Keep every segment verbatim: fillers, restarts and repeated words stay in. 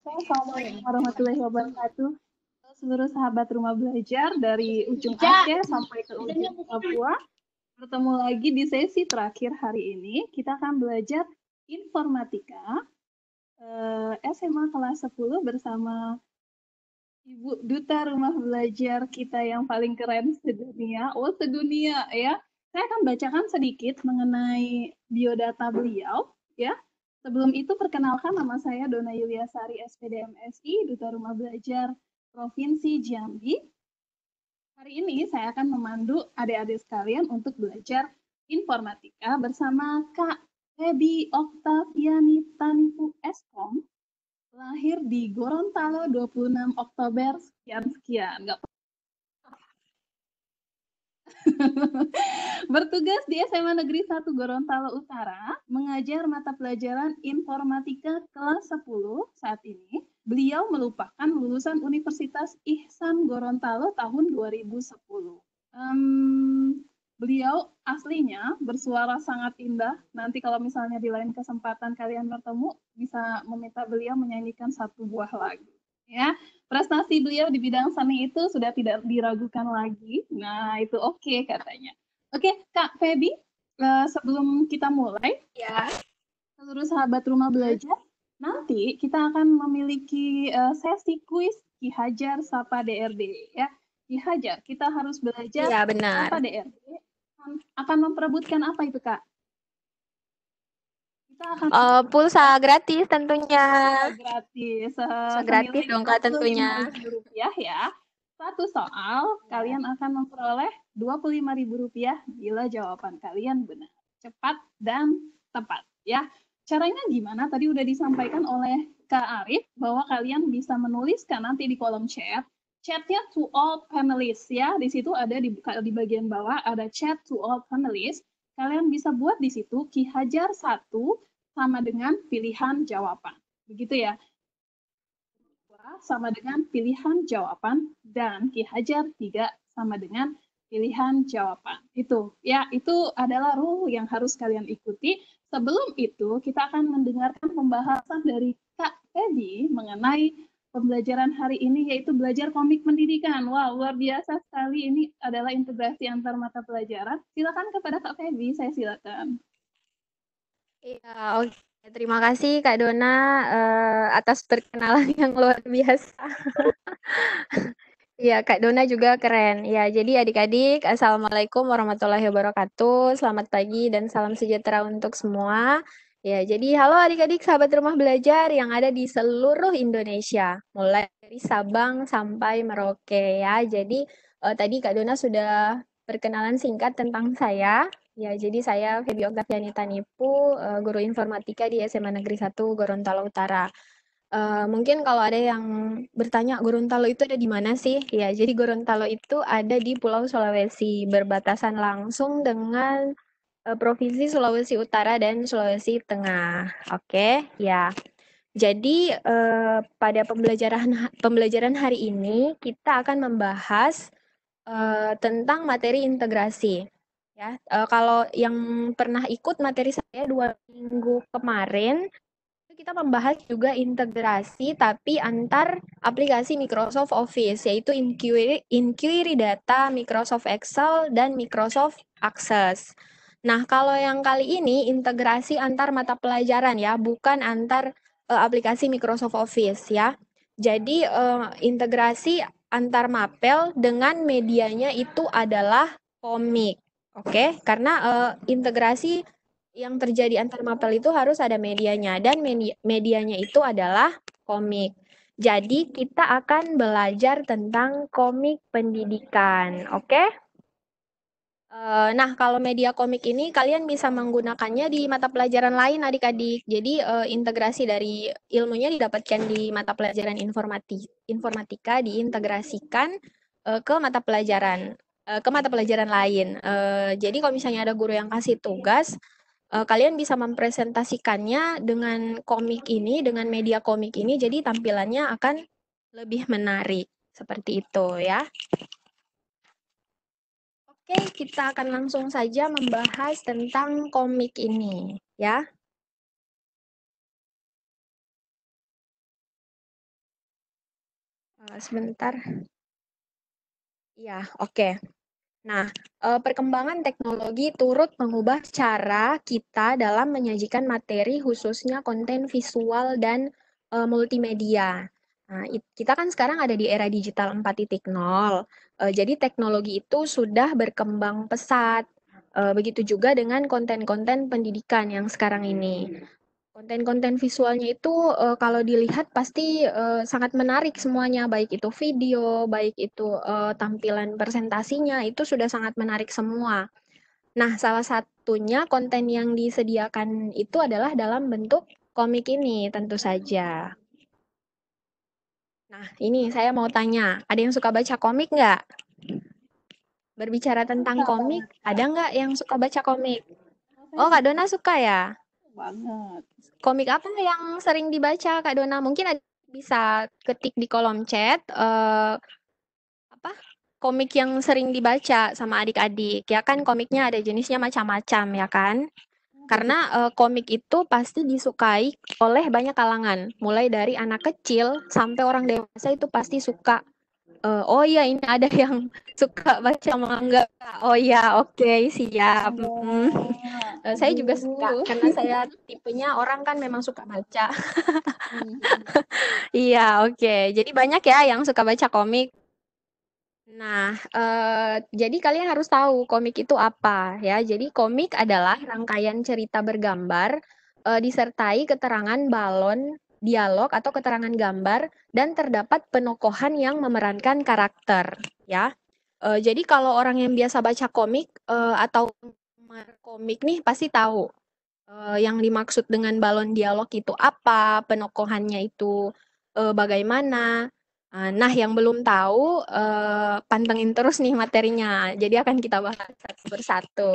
Assalamualaikum warahmatullahi wabarakatuh. Seluruh sahabat rumah belajar dari ujung Aceh sampai ke ujung Papua. Bertemu lagi di sesi terakhir hari ini. Kita akan belajar informatika eh, S M A kelas sepuluh bersama Ibu Duta Rumah Belajar kita yang paling keren sedunia. Oh, sedunia ya. Saya akan bacakan sedikit mengenai biodata beliau ya. Sebelum itu perkenalkan, nama saya Dona Yuliasari S P D M Si, Duta Rumah Belajar Provinsi Jambi. Hari ini saya akan memandu adik-adik sekalian untuk belajar informatika bersama Kak Febi Oktaviani Tanipu Eskom, lahir di Gorontalo dua puluh enam Oktober sekian-sekian. Nggak Bertugas di S M A Negeri satu Gorontalo Utara, mengajar mata pelajaran informatika kelas sepuluh saat ini. Beliau merupakan lulusan Universitas Ihsan Gorontalo tahun dua ribu sepuluh. Um, beliau aslinya bersuara sangat indah. Nanti kalau misalnya di lain kesempatan kalian bertemu, bisa meminta beliau menyanyikan satu buah lagu. Ya, prestasi beliau di bidang seni itu sudah tidak diragukan lagi. Nah, itu oke okay, katanya. Oke, okay, Kak Febi, uh, sebelum kita mulai, ya, seluruh sahabat rumah belajar, nanti kita akan memiliki uh, sesi kuis Ki Hajar Sapa D R D ya. Ki Hajar, kita harus belajar ya, benar. Sapa D R D. Akan memperebutkan apa itu, Kak? Kita akan uh, pulsa gratis tentunya. Pulsa gratis. Uh, pulsa gratis dong Kak tentunya. dua puluh lima ribu rupiah ya. Satu soal, ya. Kalian akan memperoleh dua puluh lima ribu rupiah bila jawaban kalian benar, cepat, dan tepat. Ya, caranya gimana? Tadi udah disampaikan oleh Kak Arif bahwa kalian bisa menuliskan nanti di kolom chat. Chatnya to all panelists ya. Di situ ada di, di bagian bawah ada chat to all panelists. Kalian bisa buat di situ Ki Hajar satu sama dengan pilihan jawaban. Begitu ya. Sama dengan pilihan jawaban dan Ki Hajar tiga sama dengan pilihan jawaban. Itu ya, itu adalah rule yang harus kalian ikuti. Sebelum itu, kita akan mendengarkan pembahasan dari Kak Febi mengenai pembelajaran hari ini, yaitu belajar komik pendidikan. Wah, wow, luar biasa sekali. Ini adalah integrasi antar mata pelajaran. Silakan kepada Kak Febi, saya silakan. Iya, oke. Terima kasih Kak Dona uh, atas perkenalan yang luar biasa. Iya, Kak Dona juga keren. Ya, jadi adik-adik, Assalamualaikum warahmatullahi wabarakatuh. Selamat pagi dan salam sejahtera untuk semua. Ya, jadi halo adik-adik sahabat rumah belajar yang ada di seluruh Indonesia, mulai dari Sabang sampai Merauke ya. Jadi uh, tadi Kak Dona sudah perkenalan singkat tentang saya. Ya, jadi saya Febi Oktaviani Tanipu, uh, guru informatika di S M A Negeri satu Gorontalo Utara. Uh, mungkin kalau ada yang bertanya Gorontalo itu ada di mana sih? Ya, jadi Gorontalo itu ada di Pulau Sulawesi, berbatasan langsung dengan uh, Provinsi Sulawesi Utara dan Sulawesi Tengah. Oke, ya. Jadi uh, pada pembelajaran pembelajaran hari ini kita akan membahas uh, tentang materi integrasi. Ya, uh, kalau yang pernah ikut materi saya dua minggu kemarin, kita membahas juga integrasi tapi antar aplikasi Microsoft Office, yaitu Inquiry, Inquiry Data, Microsoft Excel, dan Microsoft Access. Nah, kalau yang kali ini integrasi antar mata pelajaran ya, bukan antar uh, aplikasi Microsoft Office ya. Jadi uh, integrasi antar mapel dengan medianya itu adalah komik. Oke, okay? Karena uh, integrasi yang terjadi antar mapel itu harus ada medianya dan media, medianya itu adalah komik. Jadi kita akan belajar tentang komik pendidikan, oke? Okay? Uh, nah, kalau media komik ini kalian bisa menggunakannya di mata pelajaran lain adik-adik. Jadi uh, integrasi dari ilmunya didapatkan di mata pelajaran informati informatika diintegrasikan uh, ke mata pelajaran uh, ke mata pelajaran lain. Uh, jadi kalau misalnya ada guru yang kasih tugas, uh, kalian bisa mempresentasikannya dengan komik ini, dengan media komik ini. Jadi tampilannya akan lebih menarik seperti itu ya. Oke, kita akan langsung saja membahas tentang komik ini, ya. Uh, sebentar. Ya, oke. Okay. Nah, uh, perkembangan teknologi turut mengubah cara kita dalam menyajikan materi, khususnya konten visual dan uh, multimedia. Nah, kita kan sekarang ada di era digital empat titik nol. Uh, jadi teknologi itu sudah berkembang pesat. Uh, begitu juga dengan konten-konten pendidikan yang sekarang ini. Konten-konten visualnya itu uh, kalau dilihat pasti uh, sangat menarik semuanya, baik itu video, baik itu uh, tampilan presentasinya, itu sudah sangat menarik semua. Nah, salah satunya konten yang disediakan itu adalah dalam bentuk komik ini, tentu saja. Nah, ini saya mau tanya, ada yang suka baca komik nggak? Berbicara tentang Suka komik, banget, Kak. ada nggak yang suka baca komik? Oh, saya Oh, Kak suka Dona suka ya? banget. Komik apa yang sering dibaca, Kak Dona? Mungkin ada bisa ketik di kolom chat eh, apa komik yang sering dibaca sama adik-adik. Ya kan komiknya ada jenisnya macam-macam ya kan? Oh, Karena begitu. eh, komik itu pasti disukai oleh banyak kalangan, mulai dari anak kecil sampai orang dewasa itu pasti suka. Eh, oh iya, ini ada yang suka baca manga. Oh iya, oke, siap. Mm. Enggak. Eh, saya juga suka Aduh. karena saya tipenya orang kan memang suka baca. Mhm. Iya, oke. Jadi banyak ya yang suka baca komik. Nah, eh, jadi kalian harus tahu komik itu apa ya. Jadi komik adalah rangkaian cerita bergambar eh, disertai keterangan balon, dialog atau keterangan gambar dan terdapat penokohan yang memerankan karakter ya. Eh, jadi kalau orang yang biasa baca komik eh, atau penggemar komik nih pasti tahu eh, yang dimaksud dengan balon dialog itu apa, penokohannya itu eh, bagaimana. Ah, Nah, yang belum tahu, eh, pantengin terus nih materinya. Jadi akan kita bahas satu persatu.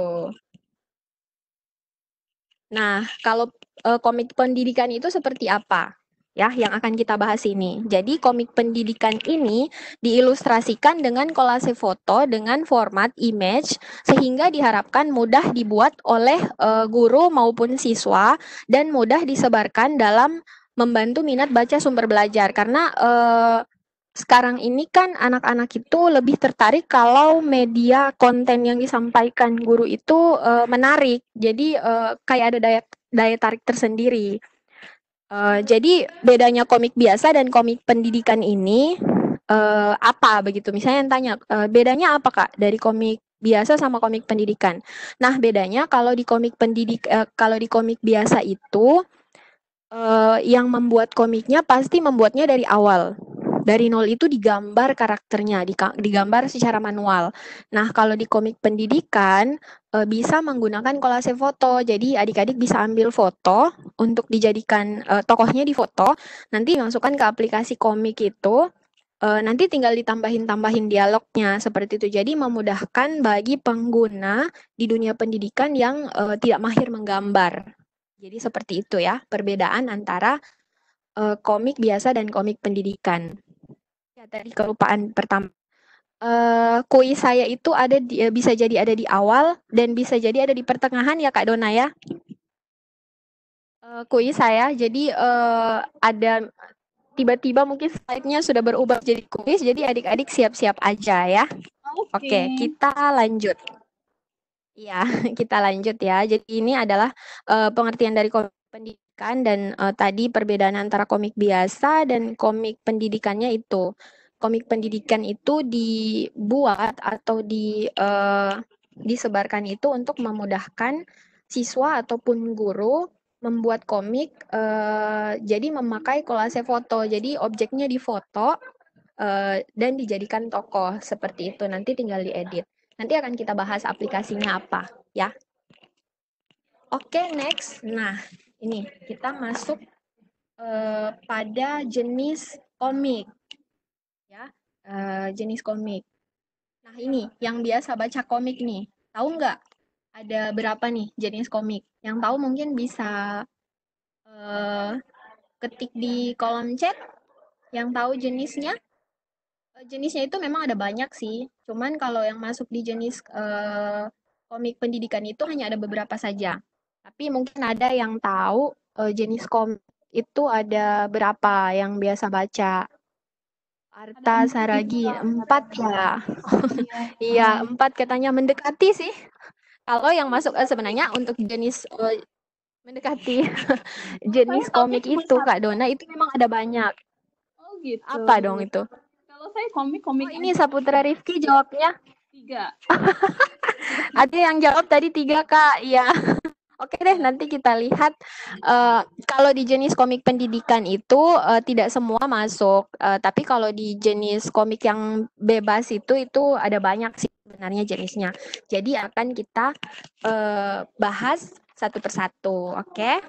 Nah, kalau eh, komik pendidikan itu seperti apa? Ya, yang akan kita bahas ini. Jadi, komik pendidikan ini diilustrasikan dengan kolase foto dengan format image sehingga diharapkan mudah dibuat oleh eh, guru maupun siswa dan mudah disebarkan dalam membantu minat baca sumber belajar karena eh, sekarang ini kan anak-anak itu lebih tertarik kalau media konten yang disampaikan guru itu uh, menarik. Jadi uh, kayak ada daya daya tarik tersendiri. Uh, jadi bedanya komik biasa dan komik pendidikan ini uh, apa begitu? Misalnya yang tanya, uh, bedanya apa Kak dari komik biasa sama komik pendidikan? Nah, bedanya kalau di komik pendidik uh, kalau di komik biasa itu uh, yang membuat komiknya pasti membuatnya dari awal. Dari nol itu digambar karakternya, digambar secara manual. Nah, kalau di komik pendidikan uh, bisa menggunakan kolase foto. Jadi adik-adik bisa ambil foto untuk dijadikan uh, tokohnya di foto, nanti dimasukkan ke aplikasi komik itu. Uh, nanti tinggal ditambahin-tambahin dialognya seperti itu. Jadi memudahkan bagi pengguna di dunia pendidikan yang uh, tidak mahir menggambar. Jadi seperti itu ya, perbedaan antara uh, komik biasa dan komik pendidikan. Ya, tadi kelupaan pertama. Uh, kuis saya itu ada di, uh, bisa jadi ada di awal dan bisa jadi ada di pertengahan ya Kak Dona ya. Uh, kuis saya jadi uh, ada tiba-tiba mungkin slide-nya sudah berubah jadi kuis, jadi adik-adik siap-siap aja ya. Oke. Oke, kita lanjut. Iya, kita lanjut ya. Jadi ini adalah uh, pengertian dari komik pendidikan dan uh, tadi perbedaan antara komik biasa dan komik pendidikannya itu. Komik pendidikan itu dibuat atau di uh, disebarkan itu untuk memudahkan siswa ataupun guru membuat komik uh, jadi memakai kolase foto. Jadi objeknya difoto uh, dan dijadikan tokoh seperti itu. Nanti tinggal diedit. Nanti akan kita bahas aplikasinya apa ya. Oke, next. Nah, ini kita masuk uh, pada jenis komik ya. Uh, jenis komik. Nah, ini yang biasa baca komik nih. Tahu nggak ada berapa nih jenis komik? Yang tahu mungkin bisa uh, ketik di kolom chat yang tahu jenisnya. Jenisnya itu memang ada banyak sih, cuman kalau yang masuk di jenis eh, komik pendidikan itu hanya ada beberapa saja. Tapi mungkin ada yang tahu eh, jenis komik itu ada berapa yang biasa baca. Arta Saragi, empat ya. Iya. Iya, empat katanya mendekati sih. Kalau yang masuk uh, sebenarnya untuk jenis uh, mendekati jenis komik itu Kak Dona itu memang ada banyak. Oh gitu. Apa dong itu? Kalau saya komik-komik. Oh ini Saputra Rifki jawabnya. Tiga. Ada yang jawab tadi tiga Kak, iya. Oke deh, nanti kita lihat uh, kalau di jenis komik pendidikan itu uh, tidak semua masuk, uh, tapi kalau di jenis komik yang bebas itu itu ada banyak sih sebenarnya jenisnya. Jadi akan kita uh, bahas satu persatu, oke? Okay?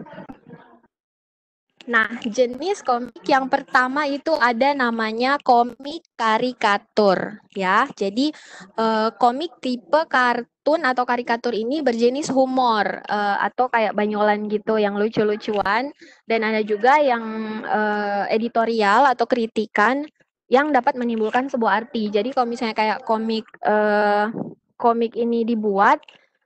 Nah, jenis komik yang pertama itu ada namanya komik karikatur, ya. Jadi uh, komik tipe kartun atau karikatur ini berjenis humor uh, atau kayak banyolan gitu yang lucu-lucuan, dan ada juga yang uh, editorial atau kritikan yang dapat menimbulkan sebuah arti. Jadi kalau misalnya kayak komik uh, komik ini dibuat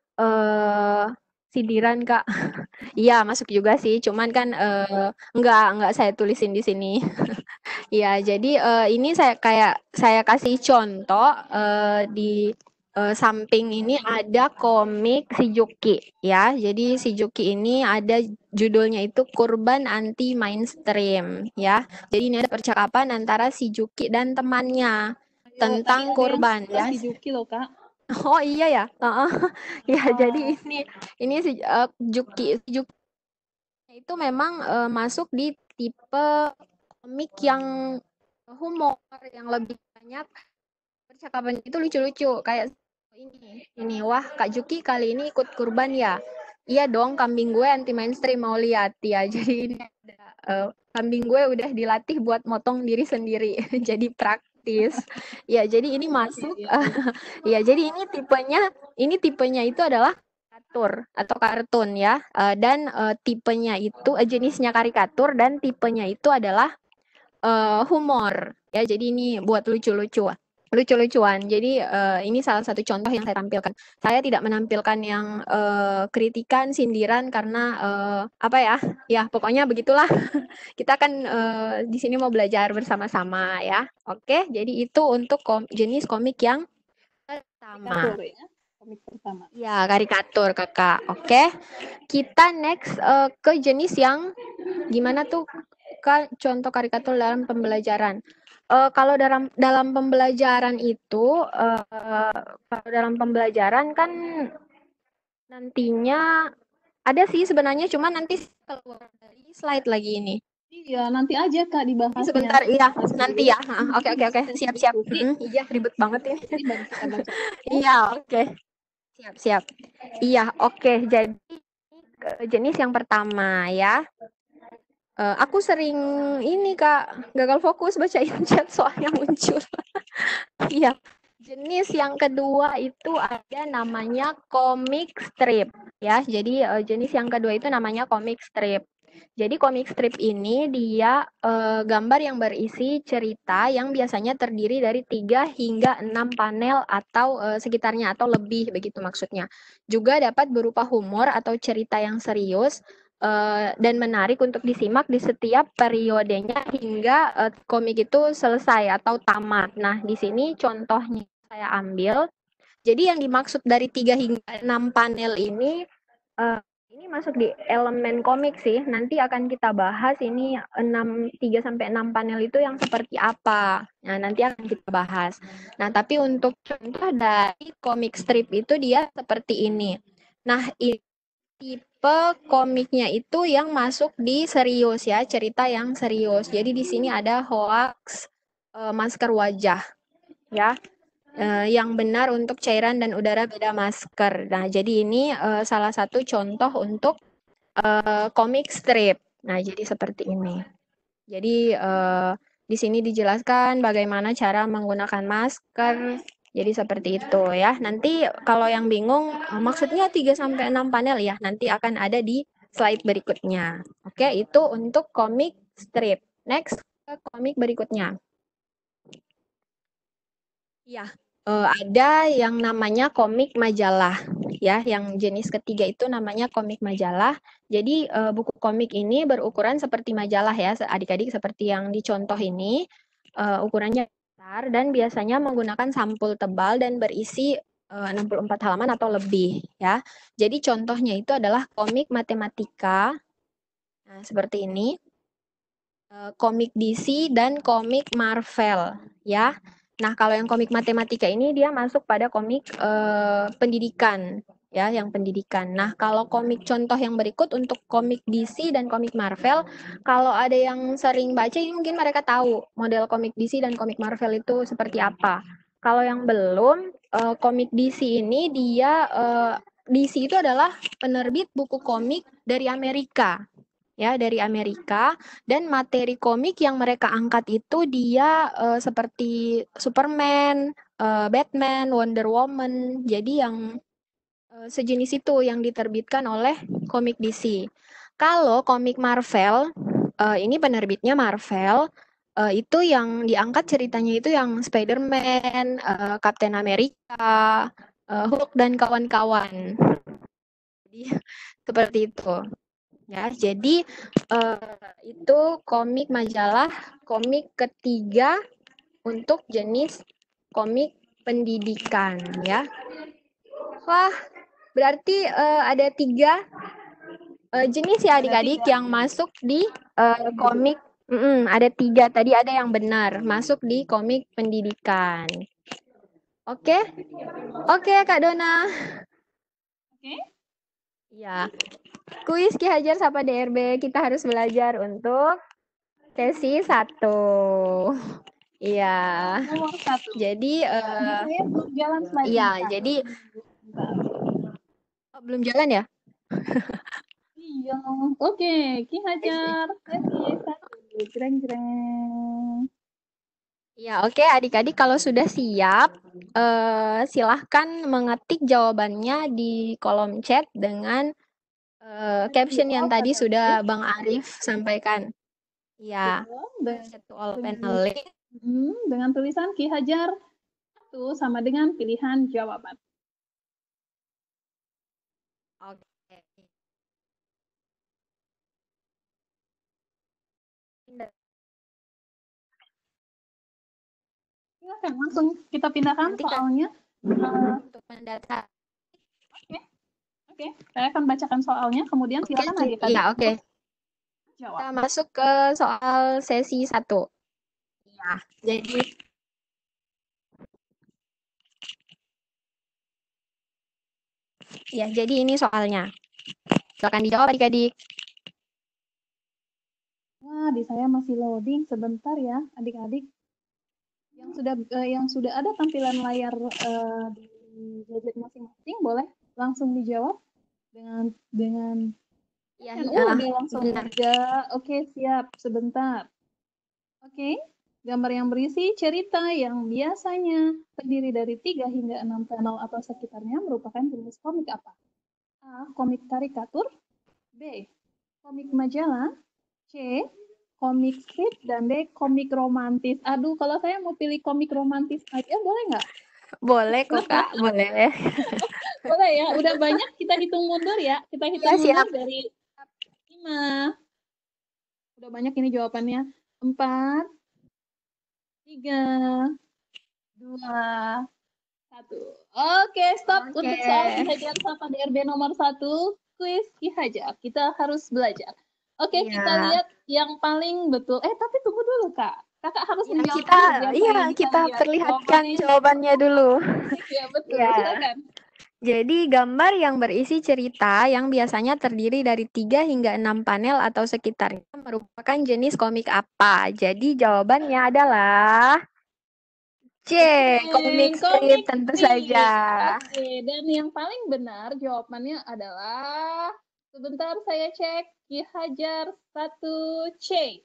uh, sindiran Kak. Iya, masuk juga sih. Cuman kan uh, enggak enggak saya tulisin di sini. Iya, jadi uh, ini saya kayak saya kasih contoh uh, di uh, samping ini ada komik si Juki ya. Jadi si Juki ini ada judulnya itu Kurban Anti Mainstream ya. Jadi ini ada percakapan antara si Juki dan temannya tentang kurban ya. Si Juki loh Kak. Oh iya ya, uh-uh. Ya oh. Jadi ini ini si uh, Juki Juki itu memang uh, masuk di tipe komik yang humor yang lebih banyak percakapan itu lucu-lucu kayak ini ini wah Kak Juki kali ini ikut kurban ya, iya dong kambing gue anti mainstream mau lihat ya. Jadi ini ada uh, kambing gue udah dilatih buat motong diri sendiri jadi praktis. Ya, jadi ini masuk. Uh, ya, jadi ini tipenya, ini tipenya itu adalah karikatur atau kartun ya. Uh, dan uh, tipenya itu uh, jenisnya karikatur dan tipenya itu adalah uh, humor. Ya, jadi ini buat lucu-lucuan. Lucu-lucuan. Jadi uh, ini salah satu contoh yang saya tampilkan. Saya tidak menampilkan yang uh, kritikan, sindiran karena uh, apa ya? Ya, pokoknya begitulah. Kita kan uh, di sini mau belajar bersama-sama ya. Oke, jadi itu untuk kom jenis komik yang pertama. Ya, komik pertama. Ya, karikatur Kakak. Oke. Kita next uh, ke jenis yang gimana tuh Kak, contoh karikatur dalam pembelajaran. Uh, kalau dalam dalam pembelajaran itu, uh, kalau dalam pembelajaran kan nantinya ada sih sebenarnya, cuma nanti keluar dari slide lagi ini. Iya, nanti aja Kak dibahasnya. Sebentar, iya, nanti ya. Oke, oke, oke. Siap, siap. Iya, ribet banget ini. Iya, oke. Siap, siap. Iya, oke. Jadi jenis yang pertama ya. Uh, aku sering ini Kak, gagal fokus bacain chat soalnya muncul. Iya. Jenis yang kedua itu ada namanya komik strip ya. Jadi uh, jenis yang kedua itu namanya komik strip. Jadi komik strip ini dia uh, gambar yang berisi cerita yang biasanya terdiri dari tiga hingga enam panel atau uh, sekitarnya atau lebih begitu maksudnya. Juga dapat berupa humor atau cerita yang serius Uh, dan menarik untuk disimak di setiap periodenya hingga uh, komik itu selesai atau tamat. Nah, di sini contohnya saya ambil. Jadi yang dimaksud dari tiga hingga enam panel ini, uh, ini masuk di elemen komik sih. Nanti akan kita bahas ini enam, tiga sampai enam panel itu yang seperti apa. Nah, nanti akan kita bahas. Nah, tapi untuk contoh dari komik strip itu dia seperti ini. Nah, ini tipe komiknya itu yang masuk di serius ya, cerita yang serius. Jadi di sini ada hoax e, masker wajah ya, e, yang benar untuk cairan dan udara beda masker. Nah, jadi ini e, salah satu contoh untuk e, komik strip. Nah, jadi seperti ini. Jadi e, di sini dijelaskan bagaimana cara menggunakan masker. Jadi seperti itu ya. Nanti kalau yang bingung maksudnya tiga sampai enam panel ya, nanti akan ada di slide berikutnya. Oke, itu untuk komik strip. Next ke komik berikutnya. Ya, uh, ada yang namanya komik majalah ya, yang jenis ketiga itu namanya komik majalah. Jadi uh, buku komik ini berukuran seperti majalah ya, adik-adik seperti yang dicontoh ini. uh, ukurannya besar dan biasanya menggunakan sampul tebal dan berisi uh, enam puluh empat halaman atau lebih ya. Jadi contohnya itu adalah komik matematika. Nah, seperti ini. Uh, komik D C dan komik Marvel ya. Nah, kalau yang komik matematika ini dia masuk pada komik uh, pendidikan ya, yang pendidikan. Nah, kalau komik contoh yang berikut untuk komik D C dan komik Marvel, kalau ada yang sering baca ini mungkin mereka tahu model komik D C dan komik Marvel itu seperti apa. Kalau yang belum, uh, komik D C ini dia uh, D C itu adalah penerbit buku komik dari Amerika ya, dari Amerika, dan materi komik yang mereka angkat itu dia uh, seperti Superman, uh, Batman, Wonder Woman. Jadi yang uh, sejenis itu yang diterbitkan oleh komik D C. Kalau komik Marvel, uh, ini penerbitnya Marvel, uh, itu yang diangkat ceritanya itu yang Spider-Man, uh, Captain America, uh, Hulk dan kawan-kawan. Jadi seperti itu. Ya, jadi uh, itu komik majalah komik ketiga untuk jenis komik pendidikan ya. Wah, berarti uh, ada tiga uh, jenis ya adik-adik yang masuk di uh, komik. Mm-mm, ada tiga tadi ada yang benar masuk di komik pendidikan. Oke, oke Kak Dona. Oke. Ya, kuis Ki Hajar Sapa D R B kita harus belajar untuk sesi satu. Iya. Nomor satu. Jadi, ya, uh, saya belum jalan slide. Iya, jadi oh, belum jalan ya? Iya. Oke, Ki Hajar sesi satu. Jreng-jreng. Ya, oke adik-adik kalau sudah siap, uh, silahkan mengetik jawabannya di kolom chat dengan uh, caption yang tadi sudah Bang Arif sampaikan. Ya, set to all panelists. Hmm, dengan tulisan Ki Hajar itu sama dengan pilihan jawaban. Oke. Silakan langsung kita pindahkan Nanti soalnya. Uh, untuk mendata. Oke, oke. Saya akan bacakan soalnya, kemudian silakan Oke, adik-adik iya, oke. jawab. Kita masuk ke soal sesi satu. Ya, jadi ya, jadi ini soalnya. Silakan dijawab adik-adik. Wah, di saya masih loading sebentar ya, adik-adik. Yang sudah uh, yang sudah ada tampilan layar uh, di gadget masing-masing, boleh langsung dijawab dengan dengan Ya, kan, ya, uh, udah langsung benar. aja. Oke, siap. Sebentar. Oke, gambar yang berisi cerita yang biasanya terdiri dari tiga hingga enam panel atau sekitarnya merupakan jenis komik apa? A. Komik karikatur. B. Komik majalah. C. Komik strip. Dan D. Komik romantis. Aduh, kalau saya mau pilih komik romantis aja, boleh nggak? Boleh kok, Kak. Boleh. Boleh ya. Udah banyak, kita hitung mundur ya. Kita hitung ya, mundur siap. Dari lima. Udah banyak ini jawabannya. Empat. Tiga. Dua. Satu. Oke, stop. Oke. Untuk soal Ki Hajar Sapa D R B nomor satu. Kuis Ki Hajar. Kita harus belajar. Oke, ya. Kita lihat yang paling betul. Eh, tapi tunggu dulu, Kak. Kakak harus ya, menjawab kita, dulu. Iya, kita perlihatkan jawabannya, jawabannya dulu. Iya, betul. Ya. Silakan. Jadi, gambar yang berisi cerita yang biasanya terdiri dari tiga hingga enam panel atau sekitarnya merupakan jenis komik apa? Jadi, jawabannya adalah C, komik strip tentu saja. Oke, dan yang paling benar jawabannya adalah, sebentar saya cek, Ki Hajar satu C.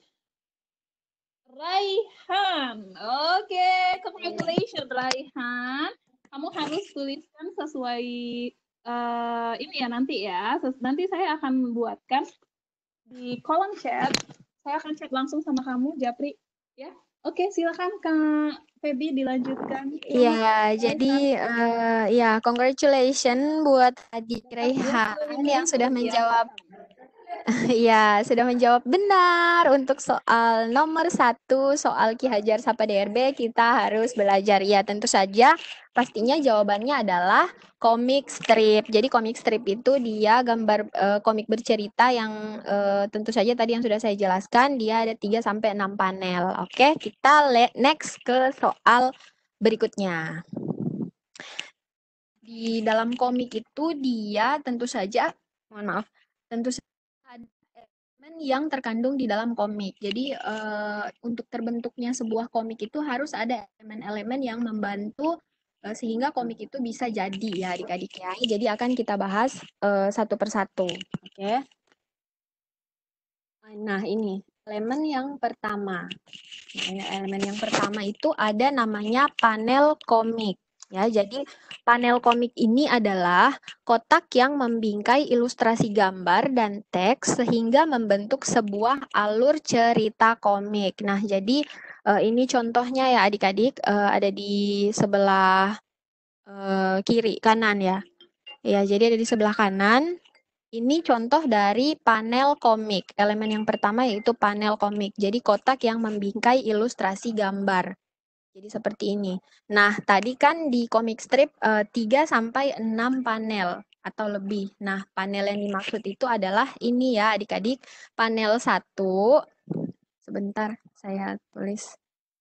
Raihan. Oke, congratulations Raihan. Kamu harus tuliskan sesuai uh, ini ya nanti ya. Nanti saya akan buatkan di kolom chat. Saya akan chat langsung sama kamu, Japri. Ya, oke silakan Kak Feby dilanjutkan. Iya, jadi uh, ya congratulations buat adik Raihan yang sudah menjawab Ya, sudah menjawab benar untuk soal nomor satu, soal Ki Hajar Sapa D R B, kita harus belajar. Ya, tentu saja pastinya jawabannya adalah komik strip. Jadi komik strip itu dia gambar eh, komik bercerita yang eh, tentu saja tadi yang sudah saya jelaskan, dia ada tiga sampai enam panel. Oke, kita le- next ke soal berikutnya. Di dalam komik itu dia tentu saja, mohon maaf, tentu saja ada elemen yang terkandung di dalam komik. Jadi eh, untuk terbentuknya sebuah komik itu harus ada elemen-elemen yang membantu eh, sehingga komik itu bisa jadi ya adik-adik ya. Jadi akan kita bahas eh, satu persatu. Oke. Nah, ini elemen yang pertama. Nah, elemen yang pertama itu ada namanya panel komik. Ya, jadi panel komik ini adalah kotak yang membingkai ilustrasi gambar dan teks sehingga membentuk sebuah alur cerita komik. Nah, jadi eh, ini contohnya ya adik-adik eh, ada di sebelah eh, kiri kanan ya. Ya, jadi ada di sebelah kanan. Ini contoh dari panel komik. Elemen yang pertama yaitu panel komik. Jadi kotak yang membingkai ilustrasi gambar. Jadi seperti ini. Nah, tadi kan di komik strip eh, tiga sampai enam panel atau lebih. Nah, panel yang dimaksud itu adalah ini ya adik-adik. Panel satu. Sebentar, saya tulis.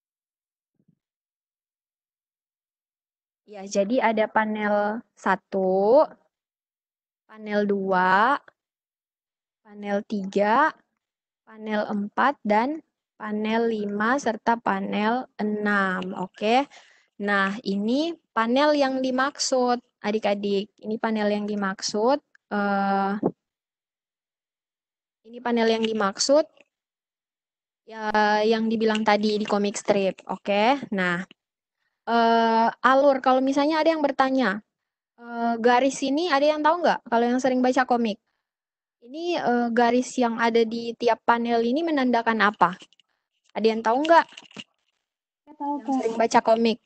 Ya, jadi ada panel satu, panel dua, panel tiga, panel empat, dan panel lima, serta panel enam. Oke. Nah, ini panel yang dimaksud, adik-adik. Ini panel yang dimaksud. eh, ini panel yang dimaksud ya yang dibilang tadi di komik strip. Oke. Nah, eh, alur. Kalau misalnya ada yang bertanya, eh, garis ini ada yang tahu nggak? Kalau yang sering baca komik, ini eh, garis yang ada di tiap panel ini menandakan apa? Ada yang tahu nggak? Saya tahu Yang Kak. sering baca komik.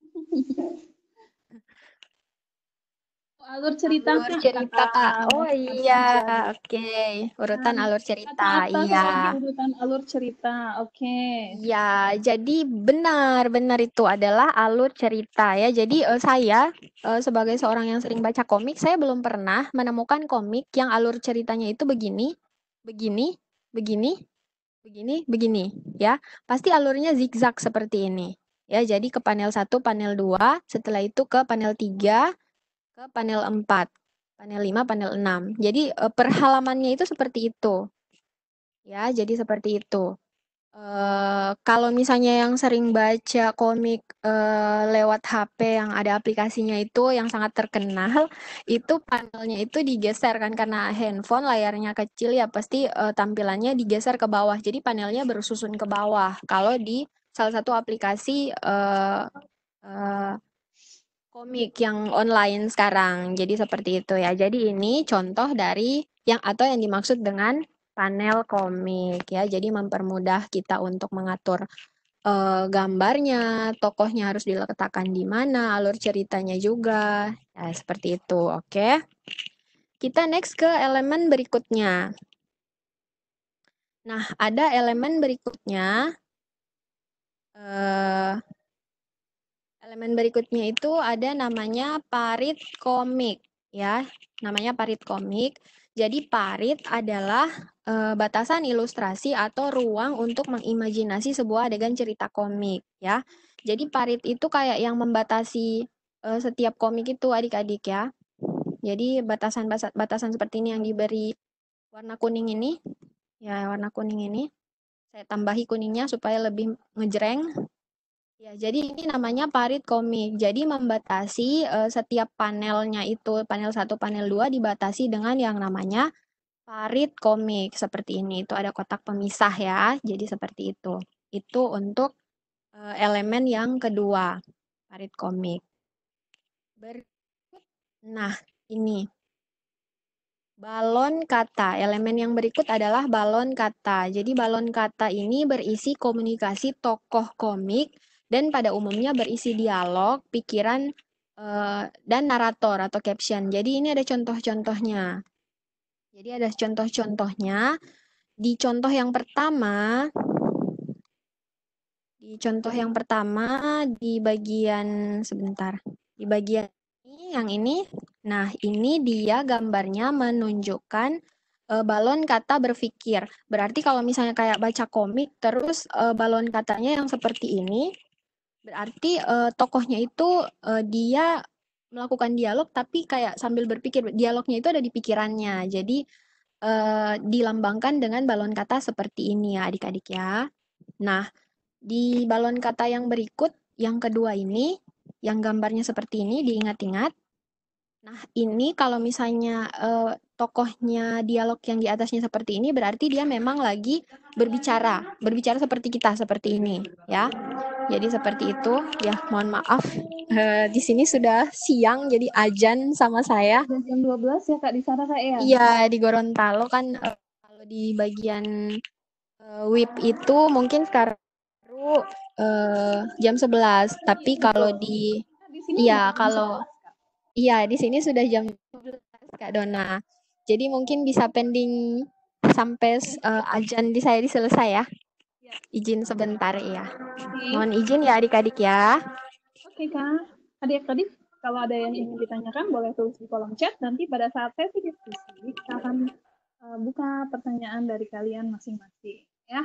Alur cerita Alur Kak, cerita. kata Oh Mas iya, Arsi tadi. oke. Urutan Kan, alur kata cerita. atas Iya. lagi urutan alur cerita. Oke. Iya, jadi benar-benar itu adalah alur cerita ya. Jadi eh, saya eh, sebagai seorang yang sering baca komik, saya belum pernah menemukan komik yang alur ceritanya itu begini, begini, begini, begini, begini, ya. Pasti alurnya zigzag seperti ini. Ya, jadi ke panel satu, panel dua, setelah itu ke panel tiga, ke panel empat, panel lima, panel enam. Jadi eh, per halamannya itu seperti itu. Ya, jadi seperti itu. Eh, kalau misalnya yang sering baca komik eh, lewat H P yang ada aplikasinya itu yang sangat terkenal, itu panelnya itu digeser kan karena handphone layarnya kecil ya pasti eh, tampilannya digeser ke bawah. Jadi panelnya bersusun ke bawah. Kalau di salah satu aplikasi eh, eh, komik yang online sekarang. Jadi seperti itu ya. Jadi ini contoh dari yang atau yang dimaksud dengan panel komik ya. Jadi mempermudah kita untuk mengatur eh, gambarnya, tokohnya harus diletakkan di mana, alur ceritanya juga. Ya, seperti itu. Oke. Kita next ke elemen berikutnya. Nah, ada elemen berikutnya. Eh, elemen berikutnya itu ada namanya parit komik ya. Namanya parit komik. Jadi parit adalah eh, batasan ilustrasi atau ruang untuk mengimajinasi sebuah adegan cerita komik ya. Jadi parit itu kayak yang membatasi eh, setiap komik itu adik-adik ya. Jadi batasan batasan seperti ini yang diberi warna kuning ini ya, warna kuning ini. Saya tambahi kuningnya supaya lebih ngejreng. Ya, jadi ini namanya parit komik. Jadi membatasi eh, setiap panelnya itu, panel satu, panel dua dibatasi dengan yang namanya parit komik. Seperti ini. Itu ada kotak pemisah ya. Jadi seperti itu. Itu untuk eh, elemen yang kedua, parit komik. Ber nah, ini balon kata. Elemen yang berikut adalah balon kata. Jadi balon kata ini berisi komunikasi tokoh komik dan pada umumnya berisi dialog, pikiran, eh, dan narator atau caption. Jadi ini ada contoh-contohnya. Jadi ada contoh-contohnya. Di contoh yang pertama, di contoh yang pertama di bagian sebentar. Di bagian ini yang ini. Nah, ini dia gambarnya menunjukkan eh, balon kata berpikir. Berarti kalau misalnya kayak baca komik terus eh, balon katanya yang seperti ini, berarti eh, tokohnya itu eh, dia melakukan dialog tapi kayak sambil berpikir. Dialognya itu ada di pikirannya. Jadi eh, dilambangkan dengan balon kata seperti ini ya adik-adik ya. Nah, di balon kata yang berikut, yang kedua ini, yang gambarnya seperti ini, diingat-ingat. Nah, ini kalau misalnya eh, tokohnya dialog yang di atasnya seperti ini, berarti dia memang lagi berbicara, berbicara seperti kita, seperti ini, ya. Jadi seperti itu, ya. Mohon maaf, eh, di sini sudah siang, jadi ajan sama saya. jam dua belas ya Kak di sana Kak ya? Iya, di Gorontalo kan eh, kalau di bagian eh, W I P itu mungkin sekarang baru eh, jam sebelas, tapi kalau di Nah, di sini iya udah jam kalau sebelas Kak. iya di sini sudah jam sebelas Kak Dona. Jadi mungkin bisa pending sampai eh, ajan di saya selesai ya. Ya. Izin sebentar ya. Oke. Mohon izin ya adik-adik ya. Oke Kak. Adik-adik, kalau ada yang ingin ditanyakan boleh tulis di kolom chat. Nanti pada saat sesi diskusi kita akan uh, buka pertanyaan dari kalian masing-masing ya.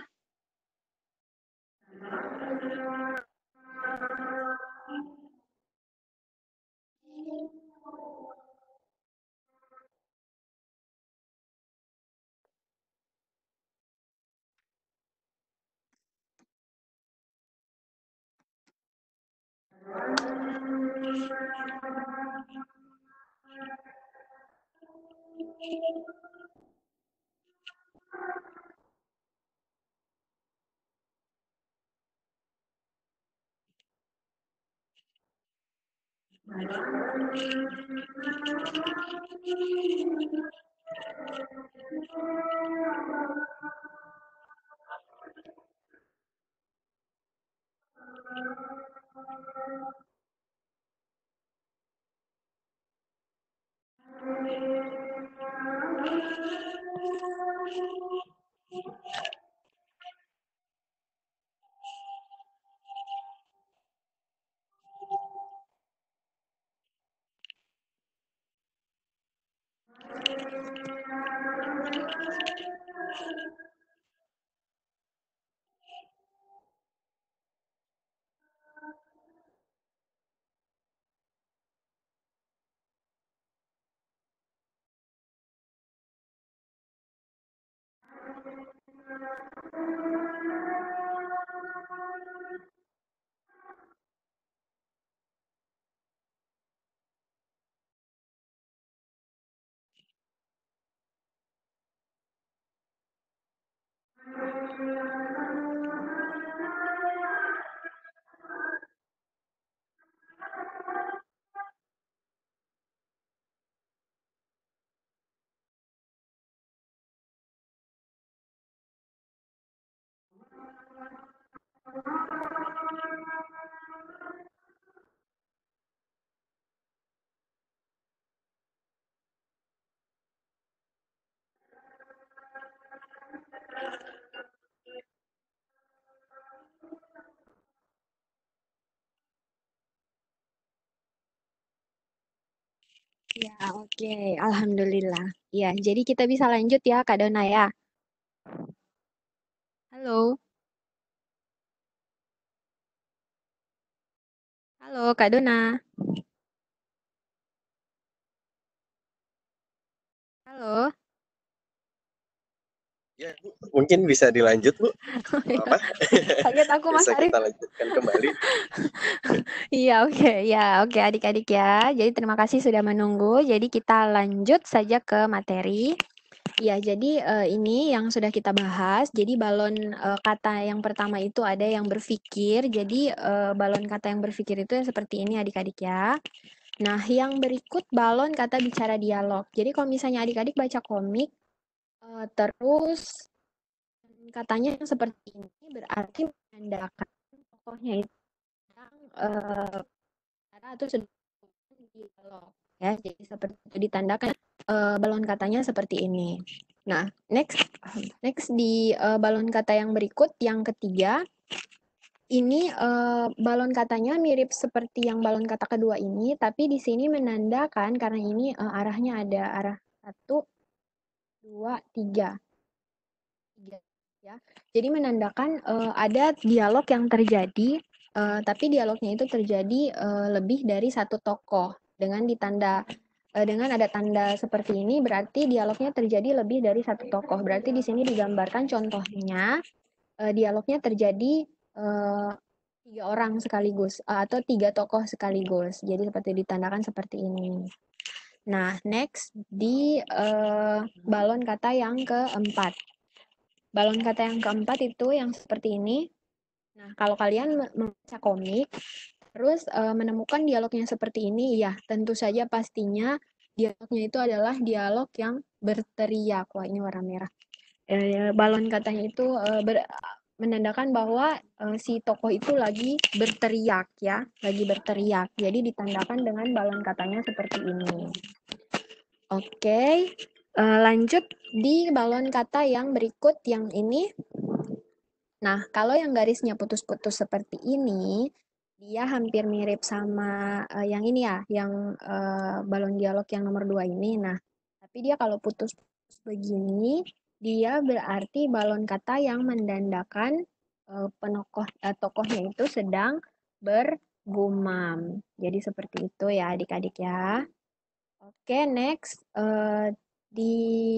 Ya, oke. Alhamdulillah. Ya, jadi kita bisa lanjut ya Kak Dona ya. Halo. Halo Kak Dona. Halo. Ya, Bu. Mungkin bisa dilanjut, Bu. Apa? Kaget aku Mas Bisa Arif. kita lanjutkan kembali. Iya, oke. Ya, oke adik-adik ya. Jadi terima kasih sudah menunggu. Jadi kita lanjut saja ke materi. Ya, jadi eh, ini yang sudah kita bahas. Jadi balon eh, kata yang pertama itu ada yang berpikir. Jadi eh, balon kata yang berpikir itu yang seperti ini adik-adik ya. Nah, yang berikut balon kata bicara dialog. Jadi kalau misalnya adik-adik baca komik, eh, terus katanya yang seperti ini berarti menandakan tokohnya itu eh, atau sedang dialog ya. Jadi seperti itu ditandakan uh, balon katanya seperti ini. Nah, next next di uh, balon kata yang berikut, yang ketiga, ini uh, balon katanya mirip seperti yang balon kata kedua ini, tapi di sini menandakan karena ini uh, arahnya ada arah satu, dua, tiga. Tiga, ya. Jadi menandakan uh, ada dialog yang terjadi, uh, tapi dialognya itu terjadi uh, lebih dari satu tokoh dengan ditanda uh, dengan ada tanda seperti ini, berarti dialognya terjadi lebih dari satu tokoh. Berarti di sini digambarkan contohnya uh, dialognya terjadi uh, tiga orang sekaligus uh, atau tiga tokoh sekaligus. Jadi seperti ditandakan seperti ini. Nah, next di uh, balon kata yang keempat. Balon kata yang keempat itu yang seperti ini. Nah, kalau kalian membaca komik, terus uh, menemukan dialognya seperti ini, ya tentu saja pastinya dialognya itu adalah dialog yang berteriak. Wah, ini warna merah. Eh, balon katanya itu uh, ber, menandakan bahwa uh, si tokoh itu lagi berteriak, ya, lagi berteriak. Jadi ditandakan dengan balon katanya seperti ini. Oke, uh, lanjut di balon kata yang berikut, yang ini. Nah, kalau yang garisnya putus-putus seperti ini, dia hampir mirip sama uh, yang ini ya, yang uh, balon dialog yang nomor dua ini. Nah, tapi dia kalau putus-putus begini, dia berarti balon kata yang mendandakan uh, penokoh uh, tokohnya itu sedang bergumam. Jadi seperti itu ya adik-adik ya. Oke, next. Uh, di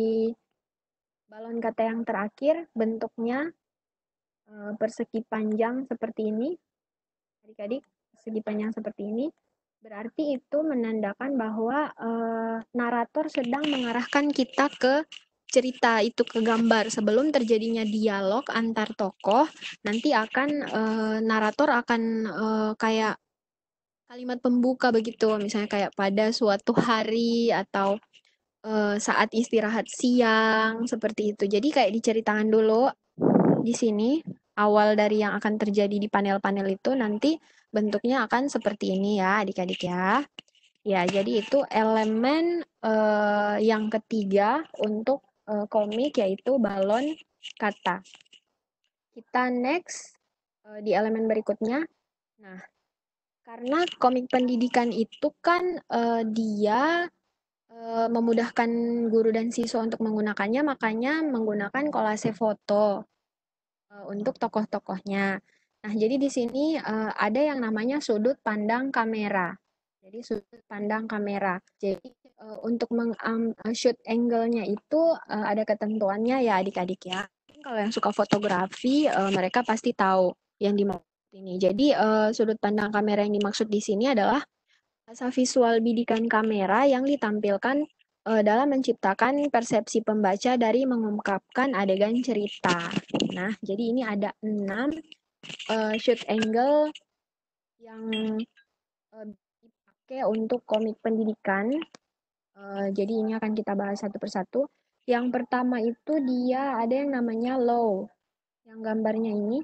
balon kata yang terakhir, bentuknya persegi panjang seperti ini, adik-adik, persegi panjang seperti ini, berarti itu menandakan bahwa uh, narator sedang mengarahkan kita ke cerita itu, ke gambar. Sebelum terjadinya dialog antar tokoh, nanti akan uh, narator akan uh, kayak kalimat pembuka begitu, misalnya kayak pada suatu hari atau uh, saat istirahat siang, seperti itu. Jadi kayak diceritakan dulu di sini awal dari yang akan terjadi di panel-panel itu, nanti bentuknya akan seperti ini ya adik-adik ya. Ya, jadi itu elemen uh, yang ketiga untuk uh, komik, yaitu balon kata. Kita next uh, di elemen berikutnya. Nah, karena komik pendidikan itu kan uh, dia uh, memudahkan guru dan siswa untuk menggunakannya, makanya menggunakan kolase foto untuk tokoh-tokohnya. Nah, jadi di sini uh, ada yang namanya sudut pandang kamera. Jadi sudut pandang kamera. Jadi uh, untuk meng um, shoot angle-nya itu uh, ada ketentuannya ya adik-adik ya. Kalau yang suka fotografi, uh, mereka pasti tahu yang dimaksud ini. Jadi uh, sudut pandang kamera yang dimaksud di sini adalah bahasa visual bidikan kamera yang ditampilkan dalam menciptakan persepsi pembaca dari mengungkapkan adegan cerita. Nah, jadi ini ada enam uh, shoot angle yang uh, dipakai untuk komik pendidikan. Uh, jadi ini akan kita bahas satu persatu. Yang pertama itu dia ada yang namanya low. Yang gambarnya ini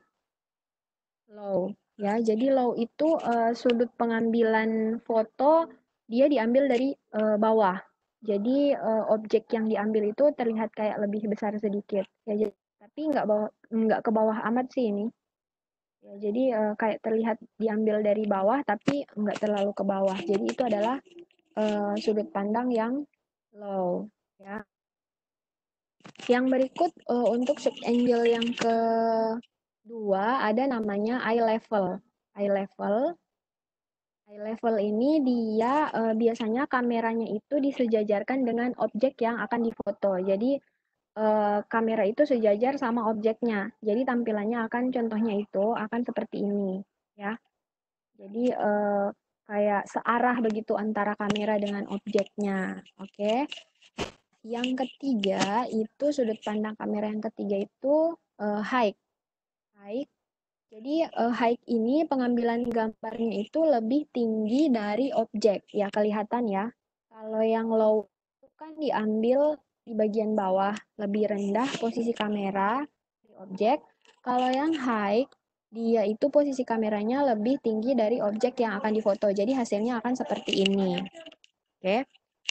low. Ya, jadi low itu uh, sudut pengambilan foto dia diambil dari uh, bawah. Jadi uh, objek yang diambil itu terlihat kayak lebih besar sedikit. Ya, jadi, tapi nggak bawah, nggak ke bawah amat sih ini. Ya, jadi uh, kayak terlihat diambil dari bawah tapi nggak terlalu ke bawah. Jadi itu adalah uh, sudut pandang yang low. Ya. Yang berikut uh, untuk shoot angle yang kedua ada namanya eye level. Eye level. Eye level ini dia uh, biasanya kameranya itu disejajarkan dengan objek yang akan difoto. Jadi uh, kamera itu sejajar sama objeknya. Jadi tampilannya akan contohnya itu akan seperti ini, ya. Jadi uh, kayak searah begitu antara kamera dengan objeknya. Oke. Okay? Yang ketiga itu sudut pandang kamera yang ketiga itu uh, high. High. Jadi uh, high ini pengambilan gambarnya itu lebih tinggi dari objek, ya kelihatan ya. Kalau yang low itu kan diambil di bagian bawah, lebih rendah posisi kamera di objek. Kalau yang high, dia itu posisi kameranya lebih tinggi dari objek yang akan difoto. Jadi hasilnya akan seperti ini. Oke.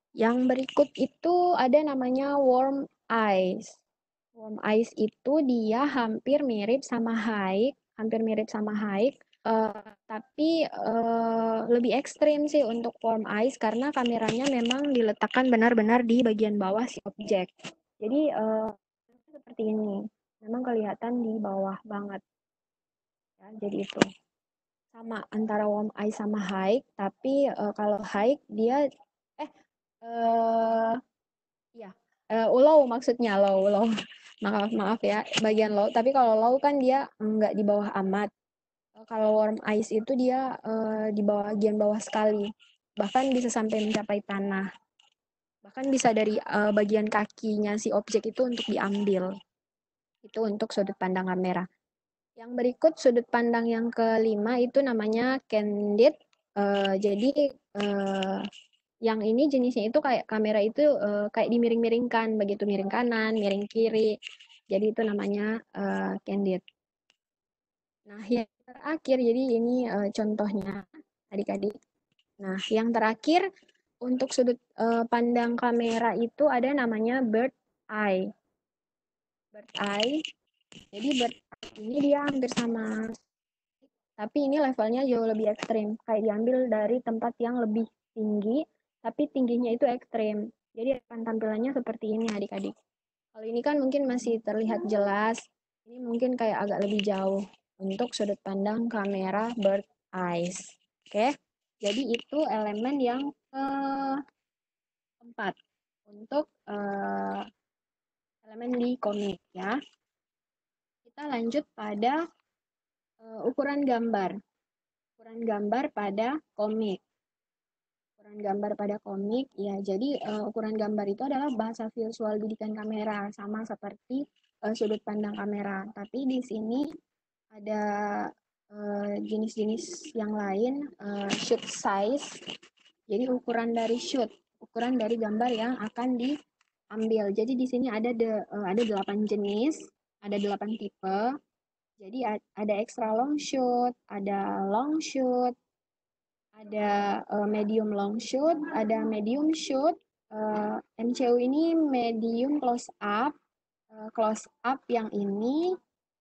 Yang berikut itu ada namanya warm eyes. Warm eyes itu dia hampir mirip sama high, hampir mirip sama high, eh, tapi eh, lebih ekstrim sih untuk warm eyes karena kameranya memang diletakkan benar-benar di bagian bawah si objek. Jadi eh, seperti ini, memang kelihatan di bawah banget. Ya, jadi itu sama antara warm eyes sama high, tapi eh, kalau high dia eh eh ya eh, low maksudnya low low maaf maaf ya bagian low, tapi kalau low kan dia nggak di bawah amat. Eh, kalau warm eyes itu dia eh, di bawah bagian bawah sekali, bahkan bisa sampai mencapai tanah, bahkan bisa dari eh, bagian kakinya si objek itu untuk diambil. Itu untuk sudut pandang kamera. Yang berikut sudut pandang yang kelima itu namanya candid. Eh, jadi eh, yang ini jenisnya itu kayak kamera itu eh, kayak dimiring-miringkan, begitu miring kanan, miring kiri. Jadi itu namanya eh, candid. Nah, yang terakhir jadi ini eh, contohnya adik-adik. Nah, yang terakhir untuk sudut eh, pandang kamera itu ada namanya bird eye. Bird eye. Jadi bird eye ini dia hampir sama, tapi ini levelnya jauh lebih ekstrim. Kayak diambil dari tempat yang lebih tinggi, tapi tingginya itu ekstrim. Jadi akan tampilannya seperti ini adik-adik. Kalau ini kan mungkin masih terlihat jelas. Ini mungkin kayak agak lebih jauh untuk sudut pandang kamera bird eyes. Oke, jadi itu elemen yang keempat untuk uh, elemen di komik ya. Kita lanjut pada uh, ukuran gambar. Ukuran gambar pada komik. Ukuran gambar pada komik, ya jadi uh, ukuran gambar itu adalah bahasa visual bidikan kamera, sama seperti uh, sudut pandang kamera. Tapi di sini ada uh, jenis-jenis yang lain, uh, shoot size, jadi ukuran dari shoot, ukuran dari gambar yang akan diambil. Jadi di sini ada de, uh, ada delapan jenis, ada delapan tipe. Jadi ada extra long shoot, ada long shoot, ada uh, medium long shoot, ada medium shoot, uh, M C U ini medium close up, uh, close up yang ini,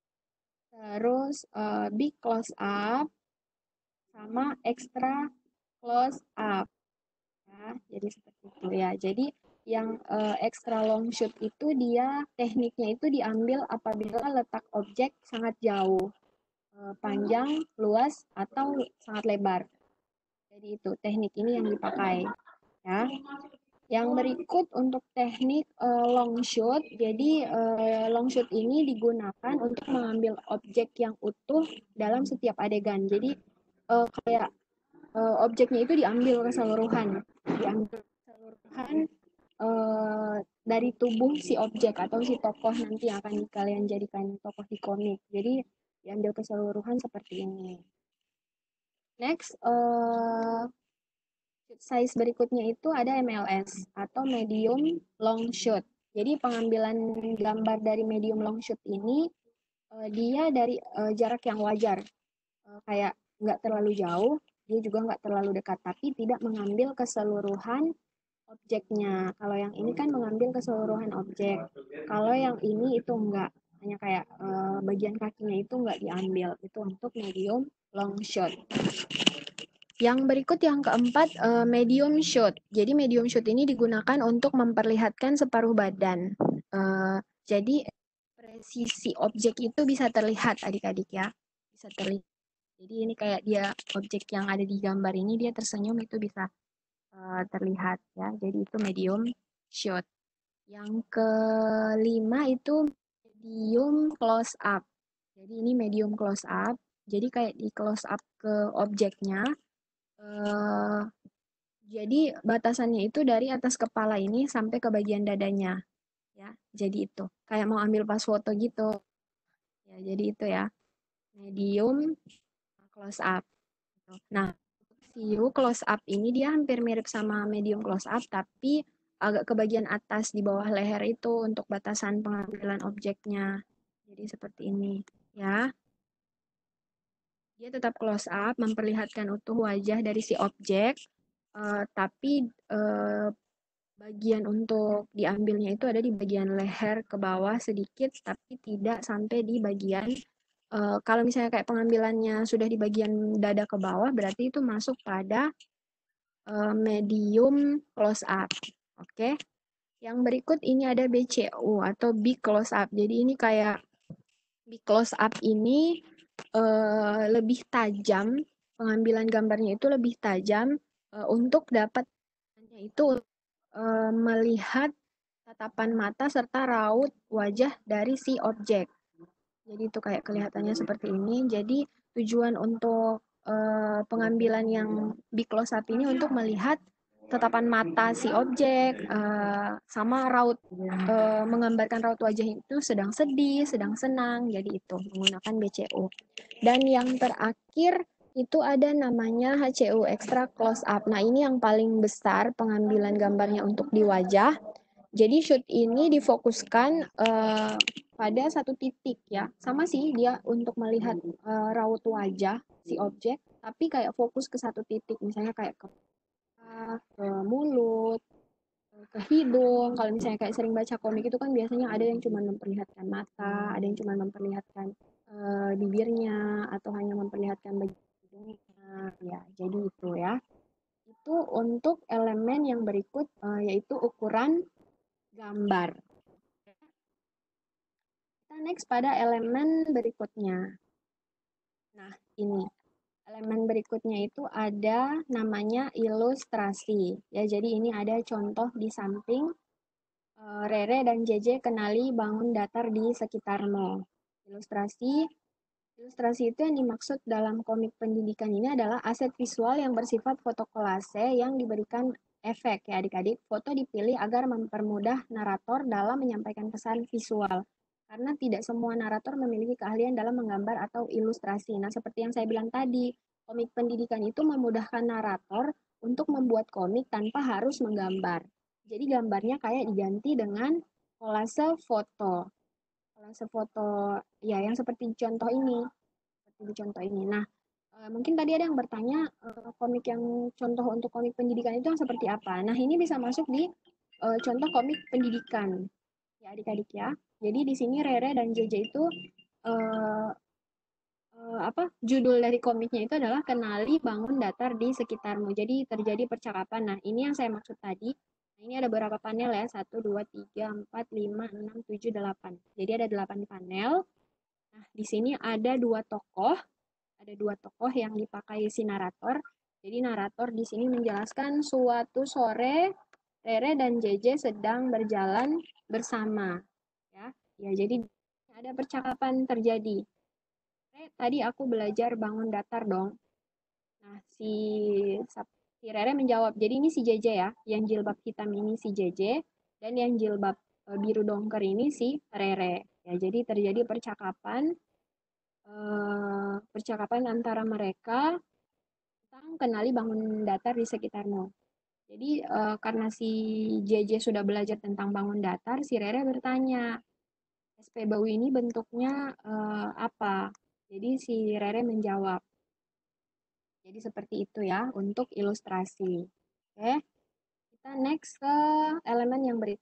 terus uh, big close up, sama extra close up. Ya, jadi seperti itu ya. Jadi yang uh, extra long shoot itu dia tekniknya itu diambil apabila letak objek sangat jauh, uh, panjang, luas, atau sangat lebar. Jadi itu teknik ini yang dipakai ya. Yang berikut untuk teknik uh, long shoot. Jadi uh, long shoot ini digunakan untuk mengambil objek yang utuh dalam setiap adegan. Jadi uh, kayak uh, objeknya itu diambil keseluruhan, diambil keseluruhan uh, dari tubuh si objek atau si tokoh nanti yang akan kalian jadikan tokoh di komik. Jadi diambil keseluruhan seperti ini. Next, uh, size berikutnya itu ada M L S atau medium long shoot. Jadi pengambilan gambar dari medium long shoot ini uh, dia dari uh, jarak yang wajar, uh, kayak nggak terlalu jauh, dia juga nggak terlalu dekat, tapi tidak mengambil keseluruhan objeknya. Kalau yang ini kan mengambil keseluruhan objek. Kalau yang ini itu enggak, hanya kayak uh, bagian kakinya itu enggak diambil. Itu untuk medium long shot. Yang berikut yang keempat, uh, medium shot. Jadi medium shot ini digunakan untuk memperlihatkan separuh badan. Uh, jadi presisi objek itu bisa terlihat adik-adik ya. Bisa terlihat. Jadi ini kayak dia objek yang ada di gambar ini dia tersenyum itu bisa uh, terlihat ya. Jadi itu medium shot. Yang kelima itu medium close up. Jadi ini medium close up. Jadi kayak di close up ke objeknya. Uh, jadi batasannya itu dari atas kepala ini sampai ke bagian dadanya. Ya, jadi itu kayak mau ambil pas foto gitu. Ya, jadi itu ya. Medium close up. Nah, view close up ini dia hampir mirip sama medium close up, tapi agak ke bagian atas di bawah leher itu untuk batasan pengambilan objeknya. Jadi seperti ini ya. Dia tetap close up, memperlihatkan utuh wajah dari si objek, uh, tapi uh, bagian untuk diambilnya itu ada di bagian leher ke bawah sedikit, tapi tidak sampai di bagian, uh, kalau misalnya kayak pengambilannya sudah di bagian dada ke bawah, berarti itu masuk pada uh, medium close up. Oke. Okay? Yang berikut ini ada B C U atau big close up. Jadi ini kayak big close up ini uh, lebih tajam, pengambilan gambarnya itu lebih tajam uh, untuk dapat itu uh, melihat tatapan mata serta raut wajah dari si objek. Jadi itu kayak kelihatannya seperti ini. Jadi tujuan untuk uh, pengambilan yang big close up ini untuk melihat tatapan mata si objek uh, sama raut uh, menggambarkan raut wajah itu sedang sedih, sedang senang. Jadi itu menggunakan B C U. Dan yang terakhir itu ada namanya H C U extra close up. Nah, ini yang paling besar pengambilan gambarnya untuk di wajah. Jadi shoot ini difokuskan uh, pada satu titik ya. Sama sih dia untuk melihat uh, raut wajah si objek, tapi kayak fokus ke satu titik. Misalnya kayak ke, ke mulut, ke hidung. Kalau misalnya kayak sering baca komik itu kan biasanya ada yang cuma memperlihatkan mata, ada yang cuma memperlihatkan uh, bibirnya, atau hanya memperlihatkan bagian hidungnya. Ya, jadi itu ya. Itu untuk elemen yang berikut uh, yaitu ukuran gambar. Kita next pada elemen berikutnya. Nah, ini. Elemen berikutnya itu ada namanya ilustrasi. Ya, jadi ini ada contoh di samping. Uh, Rere dan J J kenali bangun datar di sekitarmu. Ilustrasi. Ilustrasi itu yang dimaksud dalam komik pendidikan ini adalah aset visual yang bersifat fotokolase yang diberikan efek ya adik-adik. Foto dipilih agar mempermudah narator dalam menyampaikan pesan visual. Karena tidak semua narator memiliki keahlian dalam menggambar atau ilustrasi. Nah, seperti yang saya bilang tadi, komik pendidikan itu memudahkan narator untuk membuat komik tanpa harus menggambar. Jadi gambarnya kayak diganti dengan kolase foto. Kolase foto ya yang seperti contoh ini. Seperti di contoh ini. Nah, Uh, mungkin tadi ada yang bertanya uh, komik yang contoh untuk komik pendidikan itu yang seperti apa. Nah, ini bisa masuk di uh, contoh komik pendidikan ya adik-adik ya. Jadi di sini Rere dan J J itu uh, uh, apa judul dari komiknya itu adalah Kenali Bangun Datar di Sekitarmu. Jadi terjadi percakapan. Nah, ini yang saya maksud tadi. Nah, ini ada beberapa panel ya. satu, dua, tiga, empat, lima, enam, tujuh, delapan. Jadi ada delapan panel. Nah, di sini ada dua tokoh. Ada dua tokoh yang dipakai si narator. Jadi narator di sini menjelaskan suatu sore Rere dan J J sedang berjalan bersama. Ya, ya jadi ada percakapan terjadi. Eh, tadi aku belajar bangun datar dong. Nah, si si Rere menjawab. Jadi ini si J J ya, yang jilbab hitam ini si J J dan yang jilbab biru dongker ini si Rere. Ya, jadi terjadi percakapan Uh, percakapan antara mereka tentang kenali bangun datar di sekitarmu. Jadi uh, karena si J J sudah belajar tentang bangun datar, si Rere bertanya, S P B U ini bentuknya uh, apa? Jadi si Rere menjawab. Jadi seperti itu ya untuk ilustrasi. Oke, kita next ke elemen yang berikut.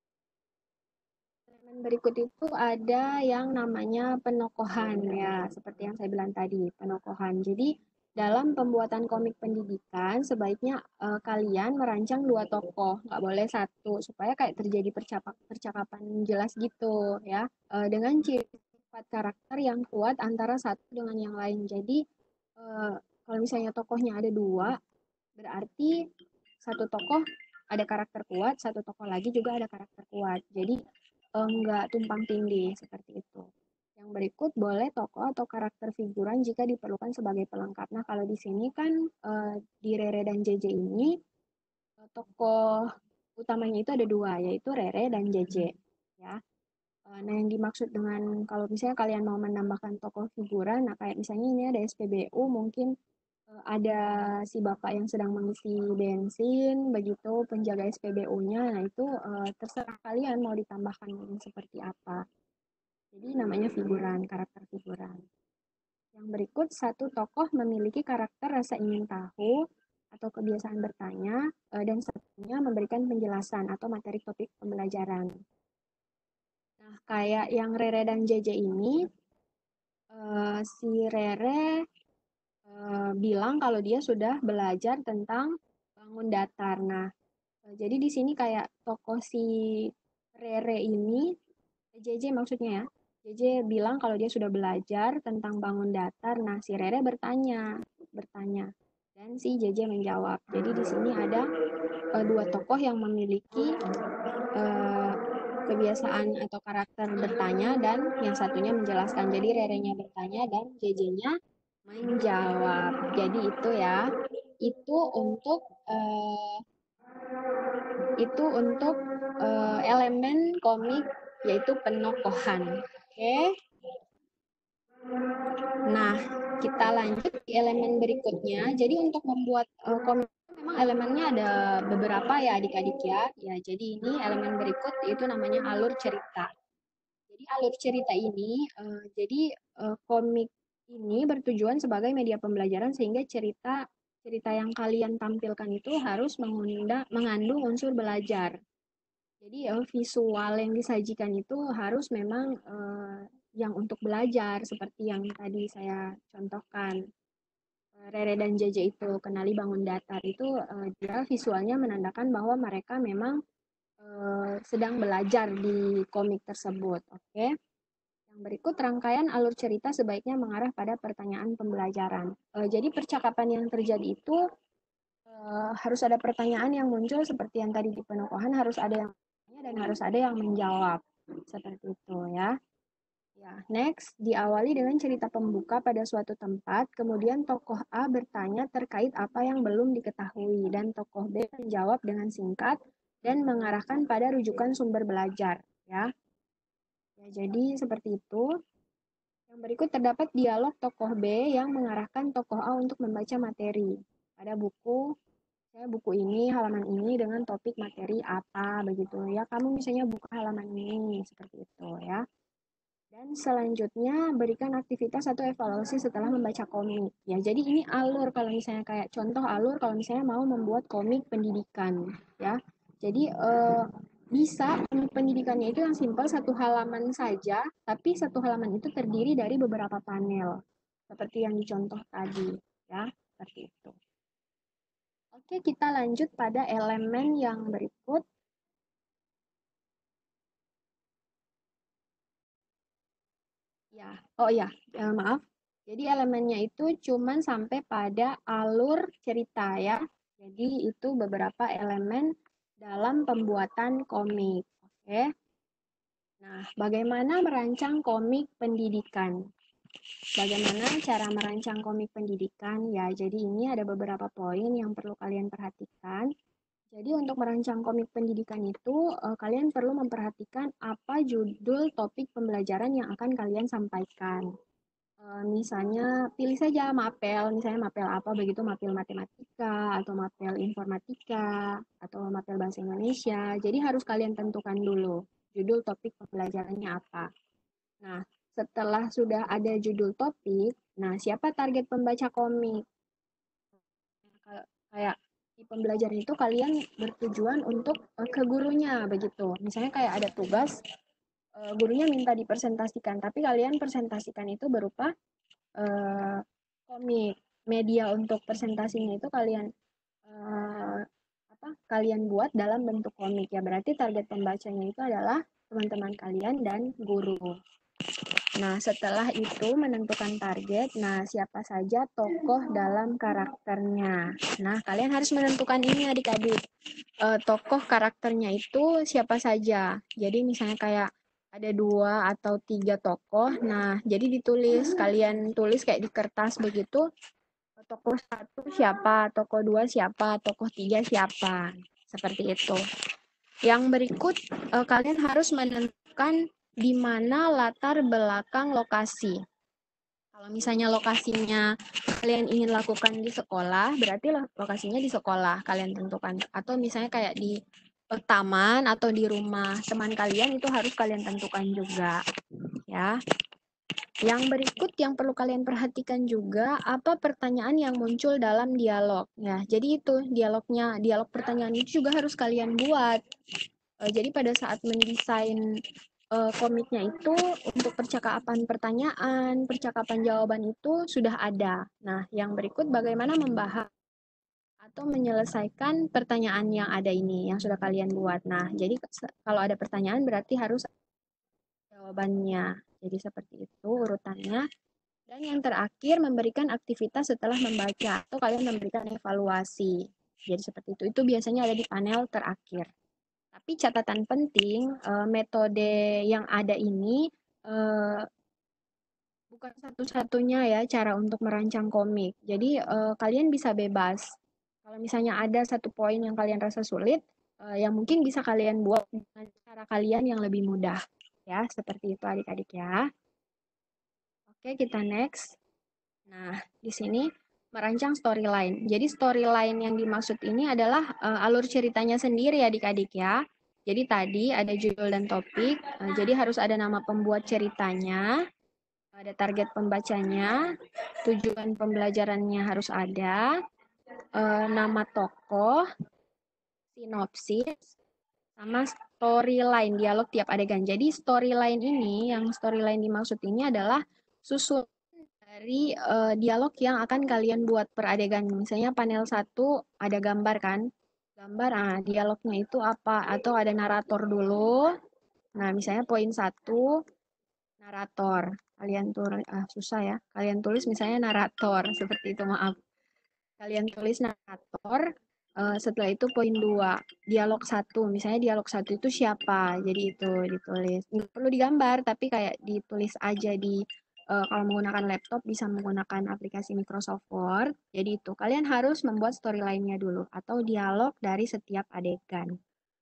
Elemen berikut itu ada yang namanya penokohan ya, seperti yang saya bilang tadi, penokohan. Jadi dalam pembuatan komik pendidikan sebaiknya uh, kalian merancang dua tokoh, nggak boleh satu, supaya kayak terjadi percakapan, percakapan jelas gitu ya, uh, dengan ciri sifat karakter yang kuat antara satu dengan yang lain. Jadi uh, kalau misalnya tokohnya ada dua, berarti satu tokoh ada karakter kuat, satu tokoh lagi juga ada karakter kuat. Jadi enggak tumpang tindih seperti itu. Yang berikut boleh tokoh atau karakter figuran jika diperlukan sebagai pelengkap. Nah, kalau di sini kan uh, di Rere dan J J ini uh, tokoh utamanya itu ada dua, yaitu Rere dan J J. Ya. Uh, nah, yang dimaksud dengan kalau misalnya kalian mau menambahkan tokoh figuran, nah kayak misalnya ini ada S P B U, mungkin ada si bapak yang sedang mengisi bensin, begitu penjaga S P B U-nya, nah itu uh, terserah kalian mau ditambahkan seperti apa. Jadi namanya figuran, karakter figuran. Yang berikut, satu tokoh memiliki karakter rasa ingin tahu atau kebiasaan bertanya, uh, dan satunya memberikan penjelasan atau materi topik pembelajaran. Nah, kayak yang Rere dan J J ini, uh, si Rere uh, bilang kalau dia sudah belajar tentang bangun datar. Nah, uh, jadi di sini kayak tokoh si Rere ini, J J maksudnya ya, J J bilang kalau dia sudah belajar tentang bangun datar. Nah, si Rere bertanya, bertanya, dan si J J menjawab. Jadi di sini ada uh, dua tokoh yang memiliki uh, kebiasaan atau karakter bertanya dan yang satunya menjelaskan. Jadi Rere-nya bertanya dan J J-nya menjawab. Jadi itu ya, itu untuk uh, itu untuk uh, elemen komik yaitu penokohan. Oke. Okay? Nah, kita lanjut di elemen berikutnya. Jadi untuk membuat uh, komik memang elemennya ada beberapa ya adik-adik ya. Ya, jadi ini elemen berikut itu namanya alur cerita. Jadi alur cerita ini, uh, jadi uh, komik ini bertujuan sebagai media pembelajaran sehingga cerita cerita yang kalian tampilkan itu harus mengunda, mengandung unsur belajar. Jadi uh, visual yang disajikan itu harus memang uh, yang untuk belajar seperti yang tadi saya contohkan. Uh, Rere dan J J itu kenali bangun datar itu uh, dia visualnya menandakan bahwa mereka memang uh, sedang belajar di komik tersebut. Oke. Okay? Yang berikut rangkaian alur cerita sebaiknya mengarah pada pertanyaan pembelajaran. Uh, jadi percakapan yang terjadi itu uh, harus ada pertanyaan yang muncul seperti yang tadi di penokohan harus ada yang dan harus ada yang menjawab. Seperti itu ya. Ya, next diawali dengan cerita pembuka pada suatu tempat, kemudian tokoh A bertanya terkait apa yang belum diketahui dan tokoh B menjawab dengan singkat dan mengarahkan pada rujukan sumber belajar ya. Ya, jadi seperti itu. Yang berikut terdapat dialog tokoh B yang mengarahkan tokoh A untuk membaca materi. Pada buku, saya buku ini, halaman ini dengan topik materi apa, begitu ya. Kamu misalnya buka halaman ini, seperti itu ya. Dan selanjutnya berikan aktivitas atau evaluasi setelah membaca komik. Ya, jadi ini alur kalau misalnya kayak contoh alur kalau misalnya mau membuat komik pendidikan, ya. Jadi eh, bisa komik pendidikannya itu yang simpel satu halaman saja, tapi satu halaman itu terdiri dari beberapa panel, seperti yang dicontoh tadi, ya, seperti itu. Oke, kita lanjut pada elemen yang berikut. Ya, oh ya, eh, maaf. Jadi elemennya itu cuman sampai pada alur cerita ya. Jadi itu beberapa elemen dalam pembuatan komik. Oke. Nah, bagaimana merancang komik pendidikan? Bagaimana cara merancang komik pendidikan? Ya, jadi ini ada beberapa poin yang perlu kalian perhatikan. Jadi untuk merancang komik pendidikan itu, eh, kalian perlu memperhatikan apa judul topik pembelajaran yang akan kalian sampaikan. Eh, misalnya pilih saja mapel, misalnya mapel apa begitu, mapel matematika, atau mapel informatika, atau mapel bahasa Indonesia. Jadi harus kalian tentukan dulu judul topik pembelajarannya apa. Nah, setelah sudah ada judul topik, nah siapa target pembaca komik? Kayak di pembelajaran itu kalian bertujuan untuk uh, ke gurunya begitu. Misalnya kayak ada tugas, uh, gurunya minta dipresentasikan, tapi kalian presentasikan itu berupa uh, komik. Media untuk presentasinya itu kalian uh, apa? Kalian buat dalam bentuk komik ya. Berarti target pembacanya itu adalah teman-teman kalian dan guru. Nah, setelah itu menentukan target, nah siapa saja tokoh dalam karakternya. Nah, kalian harus menentukan ini adik-adik. E, tokoh karakternya itu siapa saja. Jadi misalnya kayak ada dua atau tiga tokoh, nah jadi ditulis, kalian tulis kayak di kertas begitu, tokoh satu siapa, tokoh dua siapa, tokoh tiga siapa. Seperti itu. Yang berikut, e, kalian harus menentukan di mana latar belakang lokasi. Kalau misalnya lokasinya kalian ingin lakukan di sekolah, berarti lokasinya di sekolah kalian tentukan. Atau misalnya kayak di taman atau di rumah teman kalian itu harus kalian tentukan juga, ya. yang berikut yang perlu kalian perhatikan juga, apa pertanyaan yang muncul dalam dialog. Ya, jadi itu dialognya, dialog pertanyaan itu juga harus kalian buat. Eh, jadi pada saat mendesain eh, komiknya itu untuk percakapan pertanyaan, percakapan jawaban itu sudah ada. Nah, yang berikut bagaimana membahas atau menyelesaikan pertanyaan yang ada ini, yang sudah kalian buat. Nah, jadi kalau ada pertanyaan berarti harus jawabannya. Jadi seperti itu urutannya. Dan yang terakhir memberikan aktivitas setelah membaca atau kalian memberikan evaluasi. Jadi seperti itu. Itu biasanya ada di panel terakhir. Tapi catatan penting, eh, metode yang ada ini eh, bukan satu-satunya ya cara untuk merancang komik. Jadi eh, kalian bisa bebas. Kalau misalnya ada satu poin yang kalian rasa sulit, eh, yang mungkin bisa kalian buat dengan cara kalian yang lebih mudah. Ya, seperti itu adik-adik ya. Oke, kita next. Nah, di sini merancang storyline. Jadi storyline yang dimaksud ini adalah uh, alur ceritanya sendiri adik-adik ya. Jadi tadi ada judul dan topik, uh, jadi harus ada nama pembuat ceritanya, ada target pembacanya, tujuan pembelajarannya harus ada, uh, nama tokoh, sinopsis, sama storyline, dialog tiap adegan. Jadi storyline ini, yang storyline dimaksud ini adalah susun dari uh, dialog yang akan kalian buat per adegan. Misalnya panel satu ada gambar kan? Gambar, ah, dialognya itu apa? Atau ada narator dulu. Nah, misalnya poin satu, narator. Kalian tulis, ah, susah ya. Kalian tulis misalnya narator, seperti itu, maaf. Kalian tulis narator, uh, setelah itu poin dua, dialog satu. Misalnya dialog satu itu siapa? Jadi itu ditulis. Nggak perlu digambar, tapi kayak ditulis aja di uh, kalau menggunakan laptop bisa menggunakan aplikasi Microsoft Word. Jadi itu kalian harus membuat storyline-nya dulu atau dialog dari setiap adegan.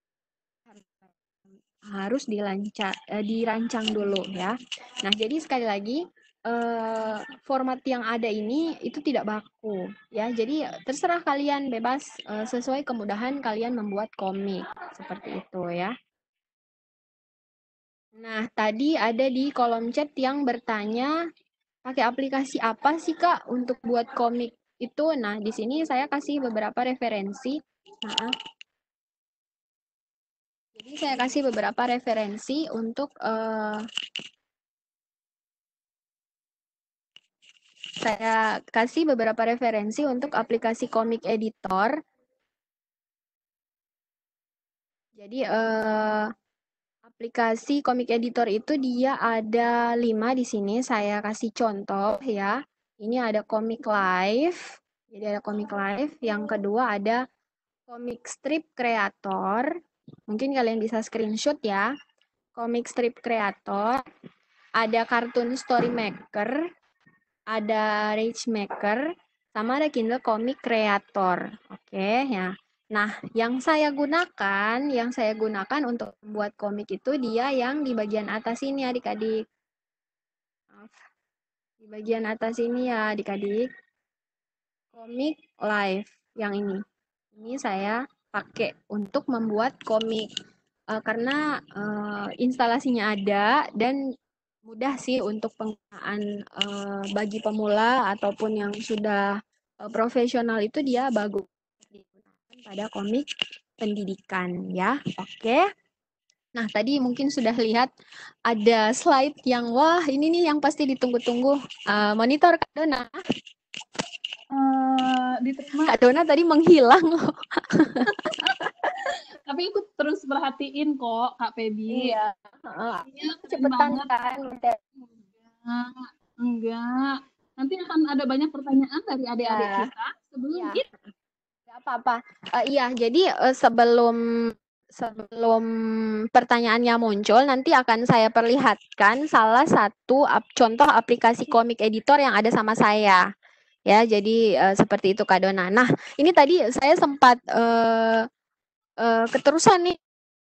Harus dilancar, eh, dirancang dulu ya. Nah, jadi sekali lagi eh, format yang ada ini itu tidak baku ya. Jadi terserah kalian bebas eh, sesuai kemudahan kalian membuat komik seperti itu ya. Nah, tadi ada di kolom chat yang bertanya pakai aplikasi apa sih Kak untuk buat komik itu. Nah, di sini saya kasih beberapa referensi. Maaf. Jadi saya kasih beberapa referensi untuk uh, saya kasih beberapa referensi untuk aplikasi komik editor. Jadi uh, aplikasi komik editor itu dia ada lima di sini. Saya kasih contoh ya. Ini ada Comic Live. Jadi ada Comic Live. Yang kedua ada Comic Strip Creator. Mungkin kalian bisa screenshot ya. Comic Strip Creator. Ada Cartoon Story Maker. Ada Rage Maker. Sama ada Kindle Comic Creator. Oke ya. Nah, yang saya gunakan, yang saya gunakan untuk membuat komik itu dia yang di bagian atas ini adik-adik. Maaf. Di bagian atas ini ya adik-adik. Komik Live yang ini. Ini saya pakai untuk membuat komik. Uh, karena uh, instalasinya ada dan mudah sih untuk penggunaan uh, bagi pemula ataupun yang sudah uh, profesional itu dia bagus digunakan pada komik pendidikan ya. Oke. Nah, tadi mungkin sudah lihat ada slide yang wah ini nih yang pasti ditunggu-tunggu. Uh, monitor Kak Dona. Uh, diterima. Kak Dona tadi menghilang loh. Tapi aku terus perhatiin kok Kak Febi. Iya. Uh, cepetan kan. Enggak, enggak. Nanti akan ada banyak pertanyaan dari adik-adik ya. kita sebelum ya. itu. Gak apa-apa. Uh, iya, jadi uh, sebelum sebelum pertanyaannya muncul, nanti akan saya perlihatkan salah satu ap contoh aplikasi komik editor yang ada sama saya. Ya, jadi uh, seperti itu Kak Dona. Nah, ini tadi saya sempat uh, uh, keterusan nih.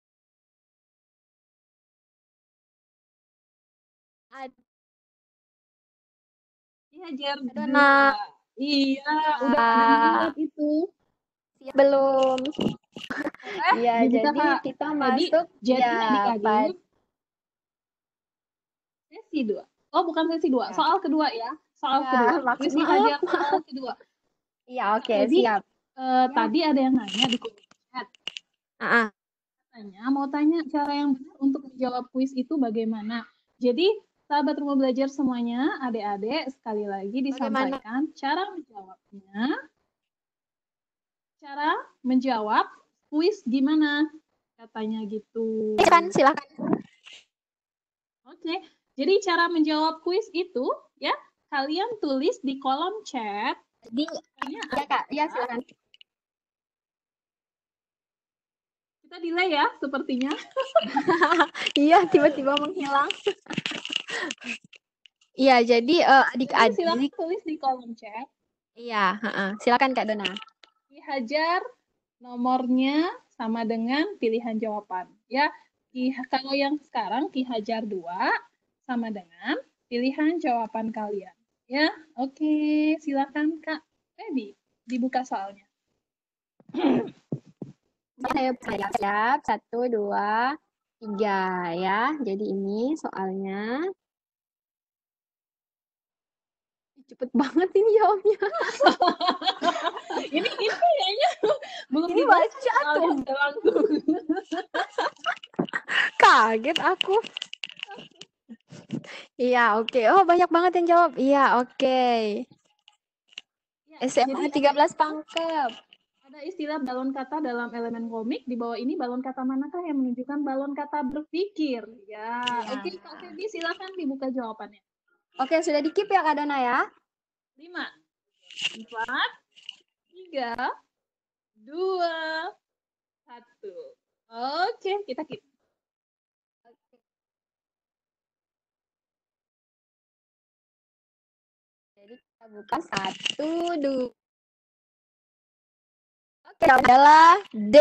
Iya, Jer. Dona. Iya, udah pada ngeliat itu. Ya, belum. Iya, eh, jadi kita jadi, masuk jadi ya, adik-adik sesi dua. Oh, bukan sesi dua, Ya. soal kedua ya. Soal Ya, kedua. maksud Kuis maaf, dihajar maaf. soal kedua. Iya, oke, Jadi siap. eh, Ya. tadi ada yang nanya di kolom chat. Ah, ah. Tanya, mau tanya cara yang benar untuk menjawab kuis itu bagaimana. Jadi, sahabat rumah belajar semuanya, adik-adik, sekali lagi Bagaimana? disampaikan cara menjawabnya. Cara menjawab kuis gimana? Katanya gitu. Silakan, silakan. Oke, jadi cara menjawab kuis itu ya, kalian tulis di kolom chat. Jadi, ya Kak, ya silakan. Kita delay ya, sepertinya. Iya, tiba-tiba menghilang. Iya, jadi uh, adik-adik. Silakan tulis di kolom chat. Iya, uh-uh. Silakan Kak Dona. Dihajar nomornya sama dengan pilihan jawaban. Ya, Ki, kalau yang sekarang Ki Hajar dua sama dengan pilihan jawaban kalian. Ya, oke, silakan Kak Feby dibuka soalnya. Saya siap, satu, dua, tiga ya. Jadi ini soalnya. Cepet banget ini jawabnya. ini ini kayaknya belum ini baca tuh. langsung. Kaget aku. Iya, oke. Okay. Oh, banyak banget yang jawab. Iya, oke. Okay. Ya, S M A tiga belas Pangkep. Ada istilah balon kata dalam elemen komik. Di bawah ini balon kata manakah yang menunjukkan balon kata berpikir? Ya, ya. Oke, okay, Kak Feby silakan dibuka jawabannya. Oke, sudah di-keep ya Kak Dona ya? lima, empat, tiga, dua, satu. Oke, kita keep. Jadi kita buka satu, dua. Oke, adalah D.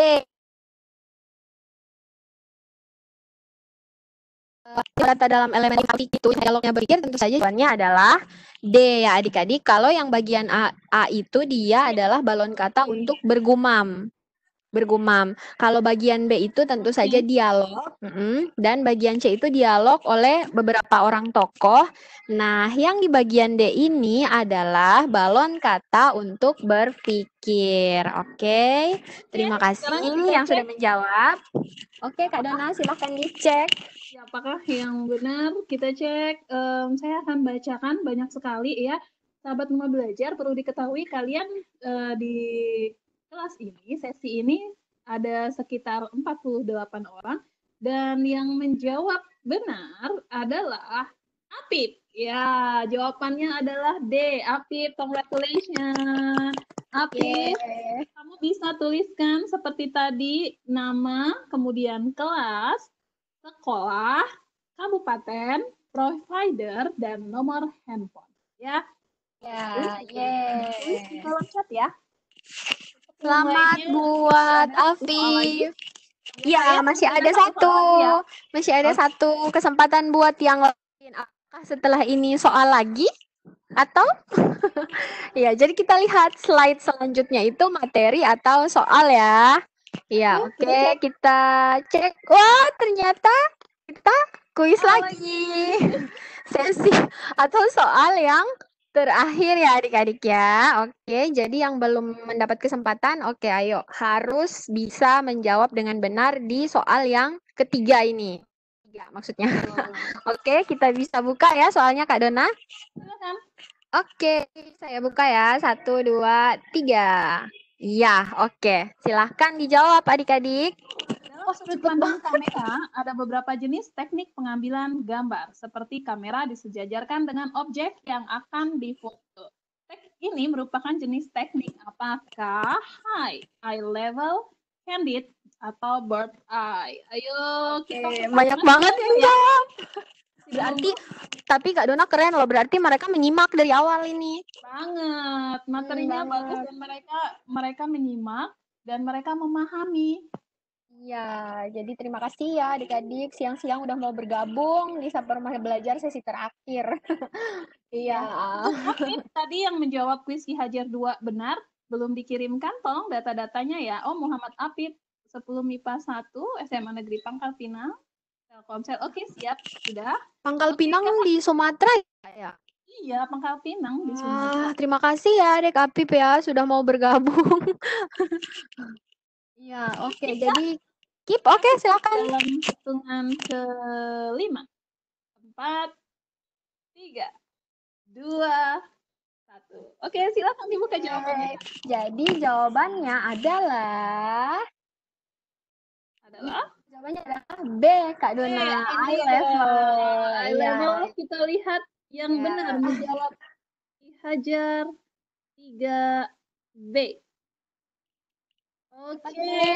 Kata dalam elemen itu dialognya berpikir, tentu saja jawabannya adalah D ya adik-adik. Kalau yang bagian A, A itu dia adalah balon kata untuk bergumam. Bergumam. Kalau bagian B itu tentu saja dialog, mm-mm. Dan bagian C itu dialog oleh beberapa orang tokoh. Nah, yang di bagian D ini adalah balon kata untuk berpikir. Oke, terima kasih yang sudah menjawab. Oke, Kak Dona, silahkan dicek. Ya, apakah yang benar? Kita cek. Um, saya akan bacakan banyak sekali ya. Sahabat rumah belajar, perlu diketahui kalian uh, di kelas ini, sesi ini ada sekitar empat puluh delapan orang. Dan yang menjawab benar adalah Apip. Ya, jawabannya adalah D. Apip, congratulations. Apip, yeah. Kamu bisa tuliskan seperti tadi nama, kemudian kelas, sekolah, kabupaten, provider, dan nomor handphone. Ya. Ya, yeah. Tulis di kolom chat ya. Selamat buat Afif. Ya, masih ada satu. Masih ada satu kesempatan buat yang lain. Apakah setelah ini soal lagi? Atau? Ya, jadi kita lihat slide selanjutnya itu materi atau soal ya. Ya, oke, okay. Kita cek. Wah, ternyata kita kuis lagi. Sesi atau soal yang terakhir ya adik-adik ya. Oke, jadi yang belum mendapat kesempatan, oke ayo. Harus bisa menjawab dengan benar di soal yang ketiga ini. Tiga maksudnya. Oh. Oke, kita bisa buka ya soalnya Kak Dona. Silakan. Oke, saya buka ya. Satu, dua, tiga. Iya, oke. Silahkan dijawab adik-adik. Dalam sudut pandang kamera, ada beberapa jenis teknik pengambilan gambar, seperti kamera disejajarkan dengan objek yang akan difoto. Teknik ini merupakan jenis teknik apakah high, eye level, candid, atau bird eye. Ayo, kita banyak banget yang jawab. Berarti, tapi Kak Dona keren loh. Berarti mereka menyimak dari awal ini. Banget, materinya hmm, bagus dan mereka mereka menyimak dan mereka memahami. Iya, jadi terima kasih ya adik-adik siang-siang udah mau bergabung di Sahabat Rumah Belajar sesi terakhir. Iya. Tadi yang menjawab kuis Ki Hajar dua benar, belum dikirimkan, tolong data-datanya ya. Oh, Muhammad Apip, sepuluh M I P A satu, S M A Negeri Pangkal Pinang, Telkomsel. Oke, siap. Sudah. Pangkal Oke, Pinang Kak. di Sumatera ya? Iya, Pangkal Pinang di Wah, Sumatera. terima kasih ya Dek Apip ya sudah mau bergabung. Iya, oke. Jadi Kip, oke silakan. Dalam hitungan kelima. Empat, tiga, dua, satu. Oke, silakan dibuka jawabannya. Jadi jawabannya adalah Adalah jawabannya adalah B, Kak Dona. Eh, Eye level. Eye Iya. level kita lihat yang Ya. benar menjawab Ki Hajar tiga B. Oke,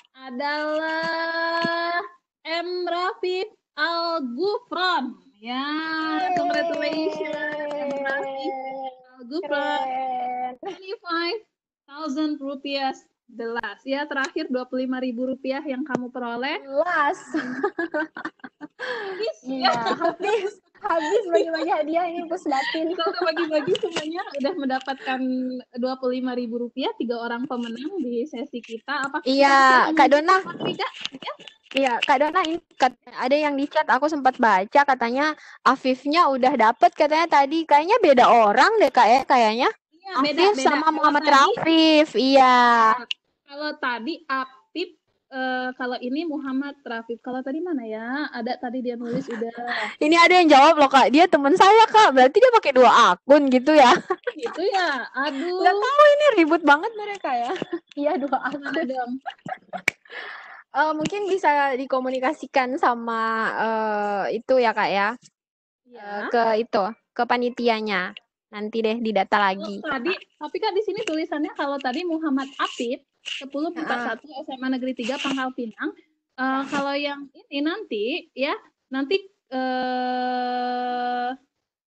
adalah M. Rafif Al-Gufron. Ya, congratulations M. Rafif Al-Gufron. twenty-five thousand rupiah the last. Ya, terakhir dua puluh lima ribu rupiah yang kamu peroleh. Jelas. Habis Iya, ya. habis. Habis bagi-bagi hadiah ini Pusdatin. Kita udah bagi-bagi semuanya udah mendapatkan dua puluh lima ribu rupiah, tiga orang pemenang di sesi kita. Apa Iya, Kak Dona. Tidak? Ya? Iya, Kak Dona ini kat- ada yang di chat aku sempat baca katanya Afifnya udah dapet katanya tadi. Kayaknya beda orang deh Kak ya kayaknya. Iya, Afif beda, beda. sama Kalau Muhammad tadi- Rafif. Iya. Kalau tadi Apip, eh, kalau ini Muhammad Rafif. Kalau tadi mana ya? Ada tadi dia nulis udah. Ini ada yang jawab loh Kak. Dia teman saya Kak. Berarti dia pakai dua akun gitu ya. Gitu ya. Aduh. Nggak tahu ini ribut banget mereka ya. Iya dua akun. Mana dong? Eh, mungkin bisa dikomunikasikan sama eh, itu ya Kak ya. Ya. Eh, ke itu, ke panitianya. Nanti deh didata lagi. Kalau tadi, tapi kan di sini tulisannya kalau tadi Muhammad Apip sepuluh empat puluh satu S M A Negeri tiga Pangkal Pinang. Uh, kalau yang ini nanti ya, nanti uh...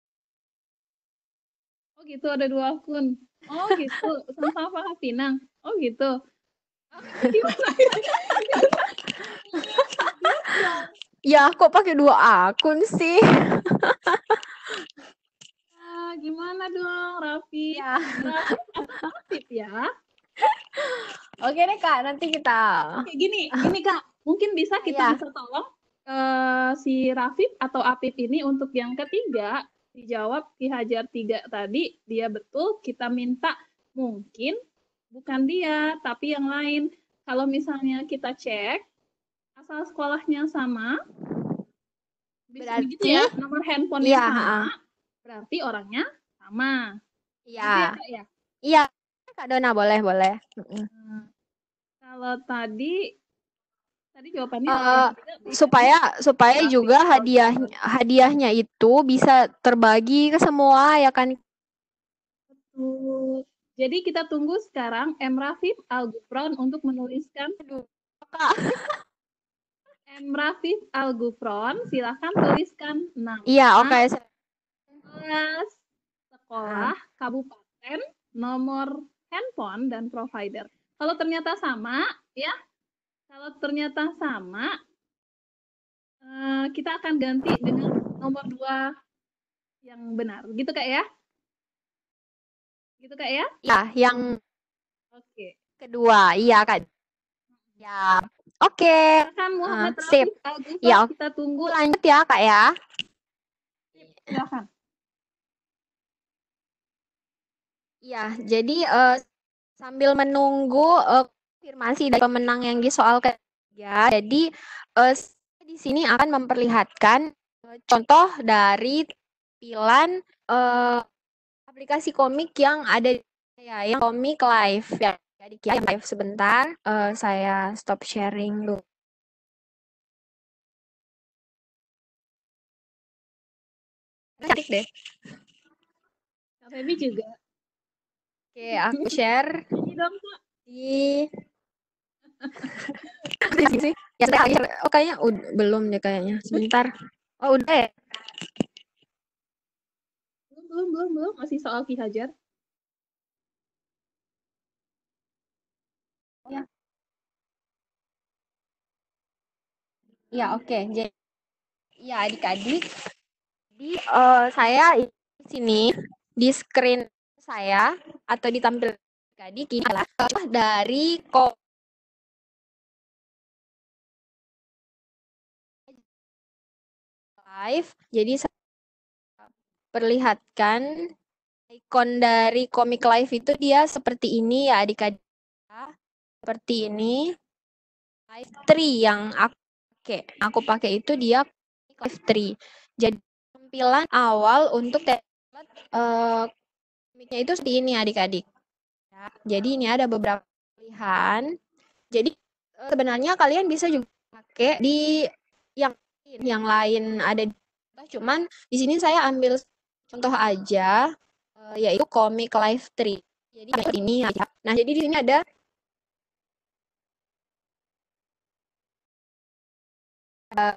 oh gitu ada dua akun. Oh gitu, sama-sama Pangkal Pinang. Oh gitu. Gimana? Ya, kok pakai dua akun sih? Ah, gimana dong, Raffi? Ya. Raffi ya. Oke deh Kak, nanti kita. Oke, gini, gini Kak, mungkin bisa kita Ya. bisa tolong uh, si Rafif atau Apip ini untuk yang ketiga dijawab Ki Hajar tiga tadi dia betul, kita minta mungkin bukan dia tapi yang lain. Kalau misalnya kita cek asal sekolahnya sama, bisa Berarti, begitu ya, nomor handphonenya iya, sama, uh. berarti orangnya sama. Iya. Gitu ya, Kak, ya? Iya, Kak Dona boleh boleh. Nah, kalau tadi tadi jawabannya uh, supaya supaya juga hadiah hadiahnya itu bisa terbagi ke semua ya kan. Betul. Jadi kita tunggu sekarang M. Rafif Al-Gufron untuk menuliskan. Aduh, M. Rafif Al-Gufron, silahkan tuliskan nama. Iya, oke. Okay. Kelas, sekolah, ah. kabupaten, nomor handphone dan provider. Kalau ternyata sama, ya. Kalau ternyata sama, uh, kita akan ganti dengan nomor dua yang benar. Gitu Kak ya? Gitu Kak ya? Ya, yang Oke. Kedua, iya Kak. Ya. Oke. Okay. Silakan Muhammad uh, sip. Rafif, ya, kita tunggu. Lanjut ya Kak ya. Silakan. Ya, jadi uh, sambil menunggu uh, konfirmasi dari pemenang yang di soal ketiga, jadi uh, di sini akan memperlihatkan uh, contoh dari tampilan uh, aplikasi komik yang ada ya, yang komik live ya. Jadi kita live sebentar, uh, saya stop sharing dulu. Cantik deh. Kak Feby juga. Oke, aku share Ini dong Kak. di sih. Ya, lagi. Oh, kayaknya udah, belum deh kayaknya. Sebentar. Oh, udah ya? Belum, belum, belum, belum. Masih soal Ki Hajar. Ya. Ya, oke. Okay. Jadi, ya adik-adik. Jadi, uh, saya di sini, di screen saya, atau ditampilkan adik-adik, ini adalah dari Live. Jadi saya perlihatkan ikon dari Komik Live itu dia seperti ini ya adik-adik. Seperti ini. Live Tree yang aku pakai. Aku pakai itu dia Live Tree. Jadi tampilan awal untuk template uh, komiknya itu seperti ini adik-adik. Ya, jadi ini ada beberapa pilihan. Jadi uh, sebenarnya kalian bisa juga pakai di yang yang lain ada di cuman di sini saya ambil contoh aja uh, yaitu Komik Live Tree. Jadi ini aja. Nah, jadi di sini ada uh,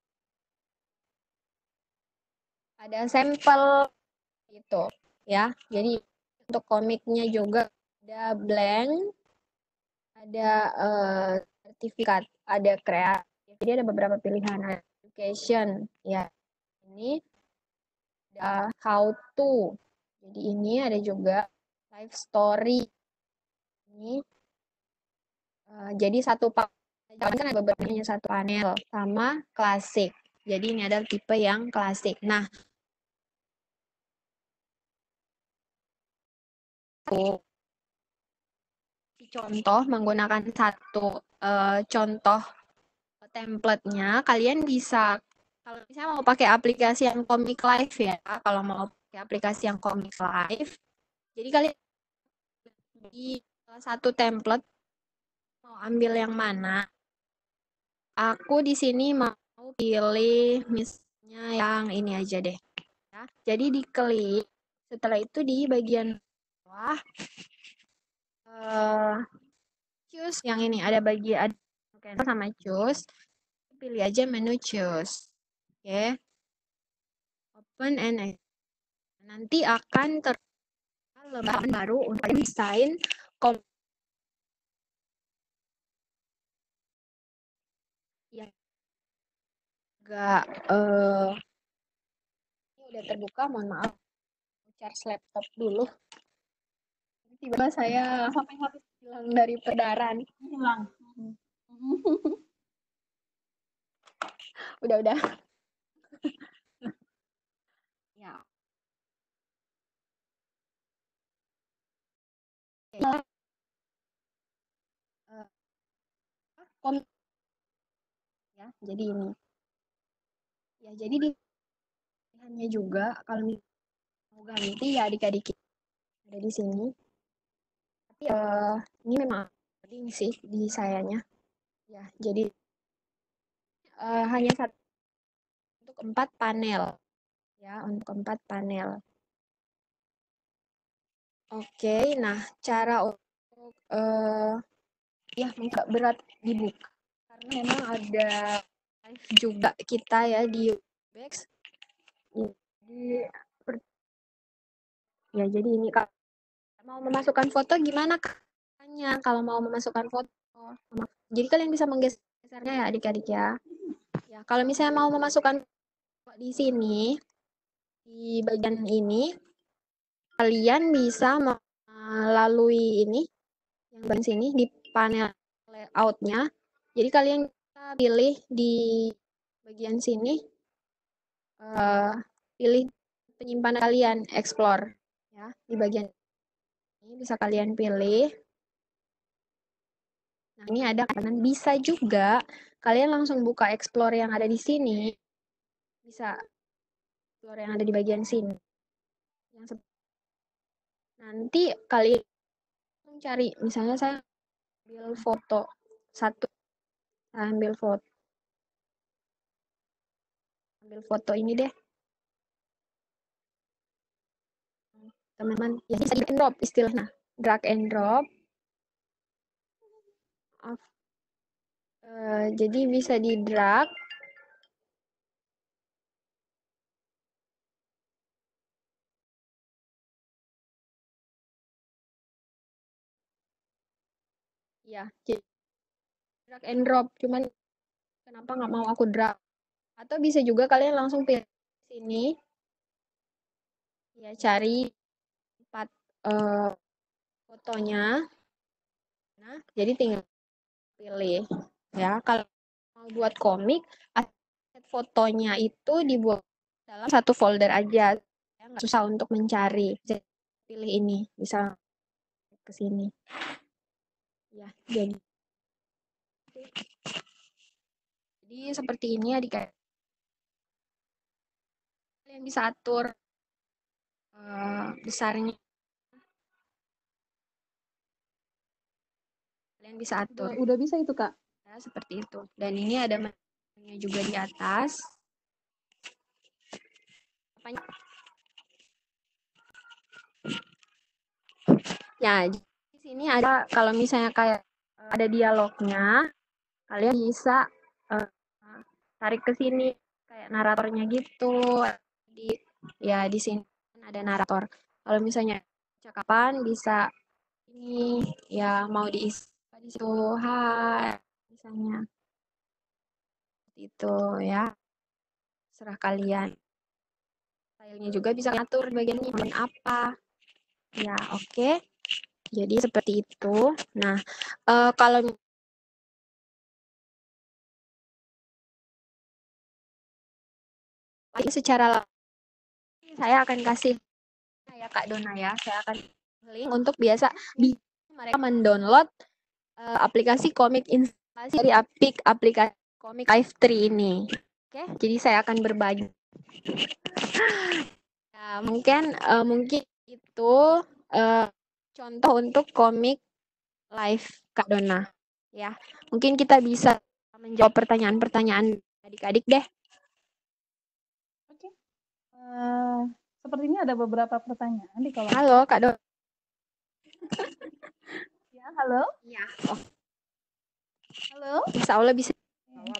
ada sampel gitu ya. Jadi untuk komiknya juga ada blank, ada uh, sertifikat, ada kreatif. Jadi ada beberapa pilihan. Ada education ya. Ini ada how to. Jadi ini ada juga life story. Ini uh, jadi satu panel kan ada beberapa satu panel sama klasik. Jadi ini ada tipe yang klasik. Nah, contoh menggunakan satu uh, contoh template-nya, kalian bisa kalau misalnya mau pakai aplikasi yang Komik Live ya, kalau mau pakai aplikasi yang Komik Live, jadi kalian di salah satu template mau ambil yang mana? Aku di sini mau pilih misalnya yang ini aja deh. Ya. Jadi diklik, setelah itu di bagian bawah uh, choose yang ini ada bagi ada sama choose, pilih aja menu choose. Oke. Okay. Open and nanti akan ter lembaran baru untuk desain kom yang enggak uh, ini udah terbuka, mohon maaf charge laptop dulu. Tiba-tiba saya sampai habis hilang dari peredaran. Hilang. udah udah. Ya. Okay. Uh, kom ya, jadi ini. Ya, jadi di pilihannya juga kalau mau ganti ya adik-adik ada di sini. Tapi uh, ini memang penting sih di sayanya. Ya, jadi uh, hanya satu untuk empat panel. Ya, untuk empat panel. Oke, nah cara untuk uh, ya nggak berat dibuka karena memang ada live juga kita ya di Ubex. Jadi ya jadi ini kalau mau memasukkan foto gimana caranya kalau mau memasukkan foto. Jadi kalian bisa menggesernya ya adik-adik ya. Ya, kalau misalnya mau memasukkan di sini di bagian ini kalian bisa melalui ini yang bagian sini di panel layout-nya. Jadi kalian bisa pilih di bagian sini uh, pilih penyimpanan kalian explore ya di bagian ini bisa kalian pilih. Nah, ini ada kanan bisa juga kalian langsung buka explore yang ada di sini. Bisa explore yang ada di bagian sini. Yang nanti kalian cari misalnya saya ambil foto satu saya ambil foto ambil foto ini deh teman-teman ya bisa drag and drop istilahnya drag and drop uh, jadi bisa di drag ya jadi drag and drop cuman kenapa nggak mau aku drag atau bisa juga kalian langsung pilih sini ya cari empat uh, fotonya nah jadi tinggal pilih ya kalau mau buat komik aset fotonya itu dibuat dalam satu folder aja. Ya, nggak susah untuk mencari. Jadi, pilih ini, bisa ke sini. Ya, jadi, jadi seperti ini adik-adik. Kalian bisa atur uh, besarnya. Kalian bisa atur. Udah, udah bisa itu, Kak. Ya, seperti itu. Dan ini ada menunya juga di atas. Apanya? Ya, di sini ada kalau misalnya kayak ada dialognya, kalian bisa uh, tarik ke sini kayak naratornya gitu. Di ya di sini ada narator. Kalau misalnya cakapan bisa ini ya mau diisi di situ hai misalnya itu ya serah kalian. Filenya juga bisa ngatur bagian ini apa ya. Oke okay. Jadi seperti itu. Nah uh, kalau secara saya akan kasih ya Kak Dona ya, saya akan link untuk biasa bisa mereka mendownload uh, aplikasi komik instalasi dari aplik aplikasi komik Live tiga ini. Oke, jadi saya akan berbagi. Ya, mungkin uh, mungkin itu uh, contoh untuk komik Live Kak Dona. Ya, mungkin kita bisa menjawab pertanyaan-pertanyaan adik-adik deh. Oke. Uh, sepertinya ada beberapa pertanyaan di kolom. Halo Kak Dona. Ya, halo. Ya. Oh. Halo. Insya Allah bisa jawab.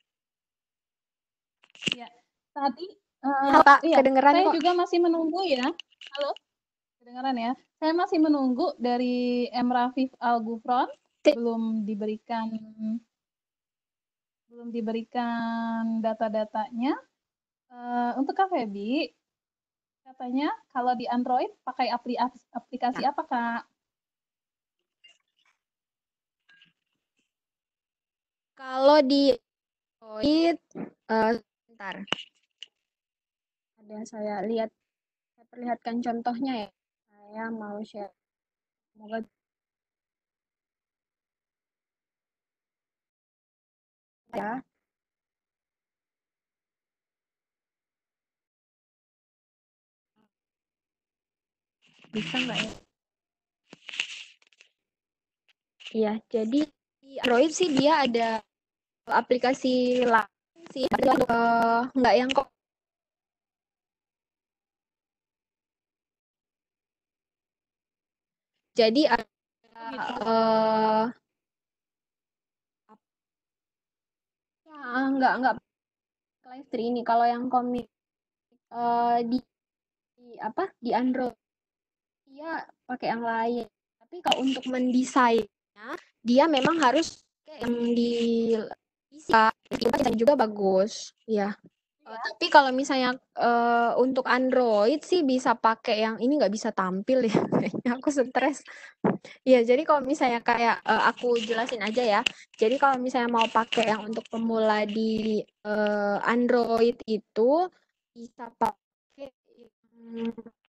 Ya, tadi uh, Halo, Kak, iya, kedengeran saya kok. juga masih menunggu ya. Halo, kedengeran ya. Saya masih menunggu dari M. Rafif Al-Gufron belum diberikan belum diberikan data-datanya. Uh, untuk Kak Febi, katanya kalau di Android pakai aplikasi, aplikasi apa, Kak? Kalau di Android, uh, sebentar. Ada saya lihat, saya perlihatkan contohnya ya. Saya mau share. Semoga ya. Bisa nggak ya? Iya, jadi di Android sih dia ada aplikasi lain sih, uh, nggak yang kok. Jadi ada uh, ya, nggak nggak Live tiga ini. Kalau yang komik uh, di, di apa di Android dia pakai yang lain. Tapi kalau untuk mendesainnya dia memang harus yang di bisa juga bagus ya. Uh, tapi kalau misalnya uh, untuk Android sih bisa pakai yang ini nggak bisa tampil ya. Kayaknya aku stres. Iya, jadi kalau misalnya kayak uh, aku jelasin aja ya. Jadi kalau misalnya mau pakai yang untuk pemula di uh, Android itu bisa pakai hmm,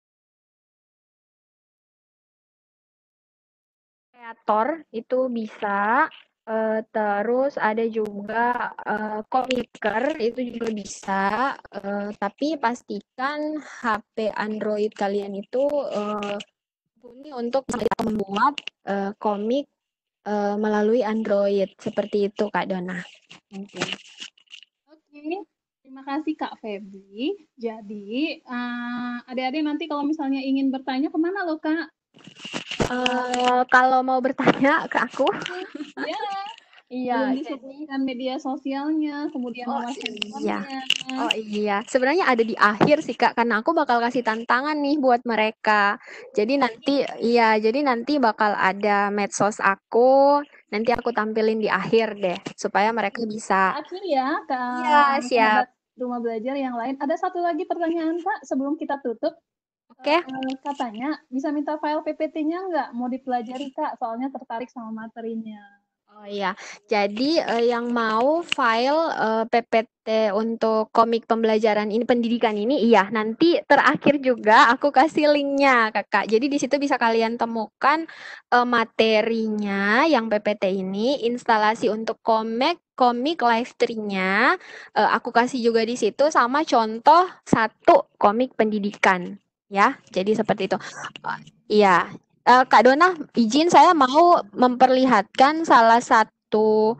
kreator itu bisa. Uh, terus ada juga uh, Comiker itu juga bisa, uh, tapi pastikan H P Android kalian itu uh, mumpuni untuk membuat uh, komik uh, melalui Android seperti itu Kak Dona. Mungkin. Oke, terima kasih Kak Febri. Jadi uh, adik-adik nanti kalau misalnya ingin bertanya kemana loh Kak? Uh, kalau mau bertanya ke aku, ya, iya. Belum disebutkan media sosialnya, kemudian oh, nomor iya. handphonenya. Oh iya, sebenarnya ada di akhir sih Kak, karena aku bakal kasih tantangan nih buat mereka. Jadi nanti, iya, jadi nanti bakal ada medsos aku, nanti aku tampilin di akhir deh, supaya mereka bisa. Akhir ya, Kak. Iya, siap. Rumah belajar yang lain. Ada satu lagi pertanyaan Kak, sebelum kita tutup. Oke. Okay. Uh, katanya bisa minta file P P T-nya nggak? Mau dipelajari Kak, soalnya tertarik sama materinya. Oh iya, jadi eh, yang mau file eh, P P T untuk komik pembelajaran ini, pendidikan ini, iya, nanti terakhir juga aku kasih linknya, Kakak. Jadi di situ bisa kalian temukan eh, materinya yang P P T ini, instalasi untuk komik, komik live tree-nya, eh, aku kasih juga di situ, sama contoh satu komik pendidikan, ya. Jadi seperti itu. Eh, Iya, Eh, Kak Dona, izin saya mau memperlihatkan salah satu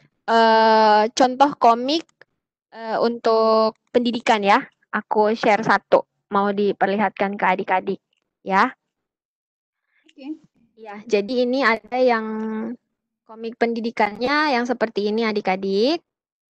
eh, contoh komik eh, untuk pendidikan ya. Aku share satu, mau diperlihatkan ke adik-adik ya. Oke. Ya, jadi ini ada yang komik pendidikannya yang seperti ini adik-adik.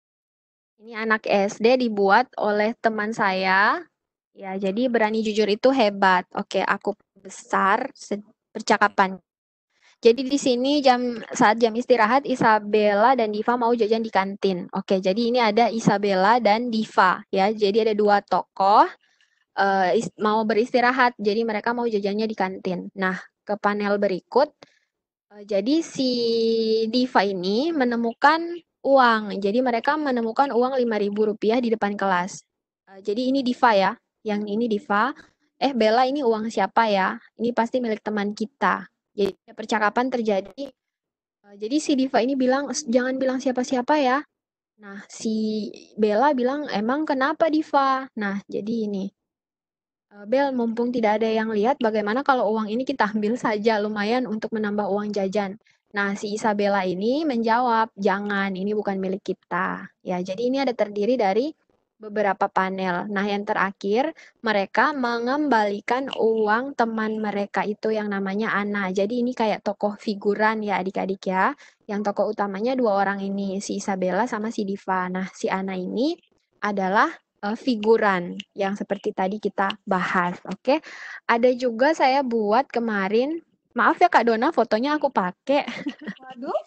Ini anak S D dibuat oleh teman saya. Ya, jadi berani jujur itu hebat. Oke, aku besar se- percakapan. Jadi di sini jam saat jam istirahat Isabella dan Diva mau jajan di kantin. Oke, jadi ini ada Isabella dan Diva ya. Jadi ada dua tokoh eh, is- mau beristirahat. Jadi mereka mau jajannya di kantin. Nah, ke panel berikut. eh, jadi si Diva ini menemukan uang. Jadi mereka menemukan uang lima ribu rupiah di depan kelas. Eh, jadi ini Diva ya. Yang ini Diva. Eh Bella ini uang siapa ya? Ini pasti milik teman kita. Jadi percakapan terjadi. Eh, Jadi si Diva ini bilang, "S- jangan bilang siapa-siapa ya." Nah, si Bella bilang, emang kenapa Diva? Nah, jadi ini. "Eh, Bel, mumpung tidak ada yang lihat, bagaimana kalau uang ini kita ambil saja, lumayan untuk menambah uang jajan." Nah, si Isabella ini menjawab, jangan, ini bukan milik kita. Ya, jadi ini ada terdiri dari beberapa panel. Nah, yang terakhir, mereka mengembalikan uang teman mereka itu yang namanya Ana. Jadi ini kayak tokoh figuran ya adik-adik ya. Yang tokoh utamanya dua orang ini, si Isabella sama si Diva. Nah, si Ana ini adalah eh, figuran yang seperti tadi kita bahas. Oke, ada juga saya buat kemarin. Maaf ya Kak Dona, fotonya aku pakai. Waduh,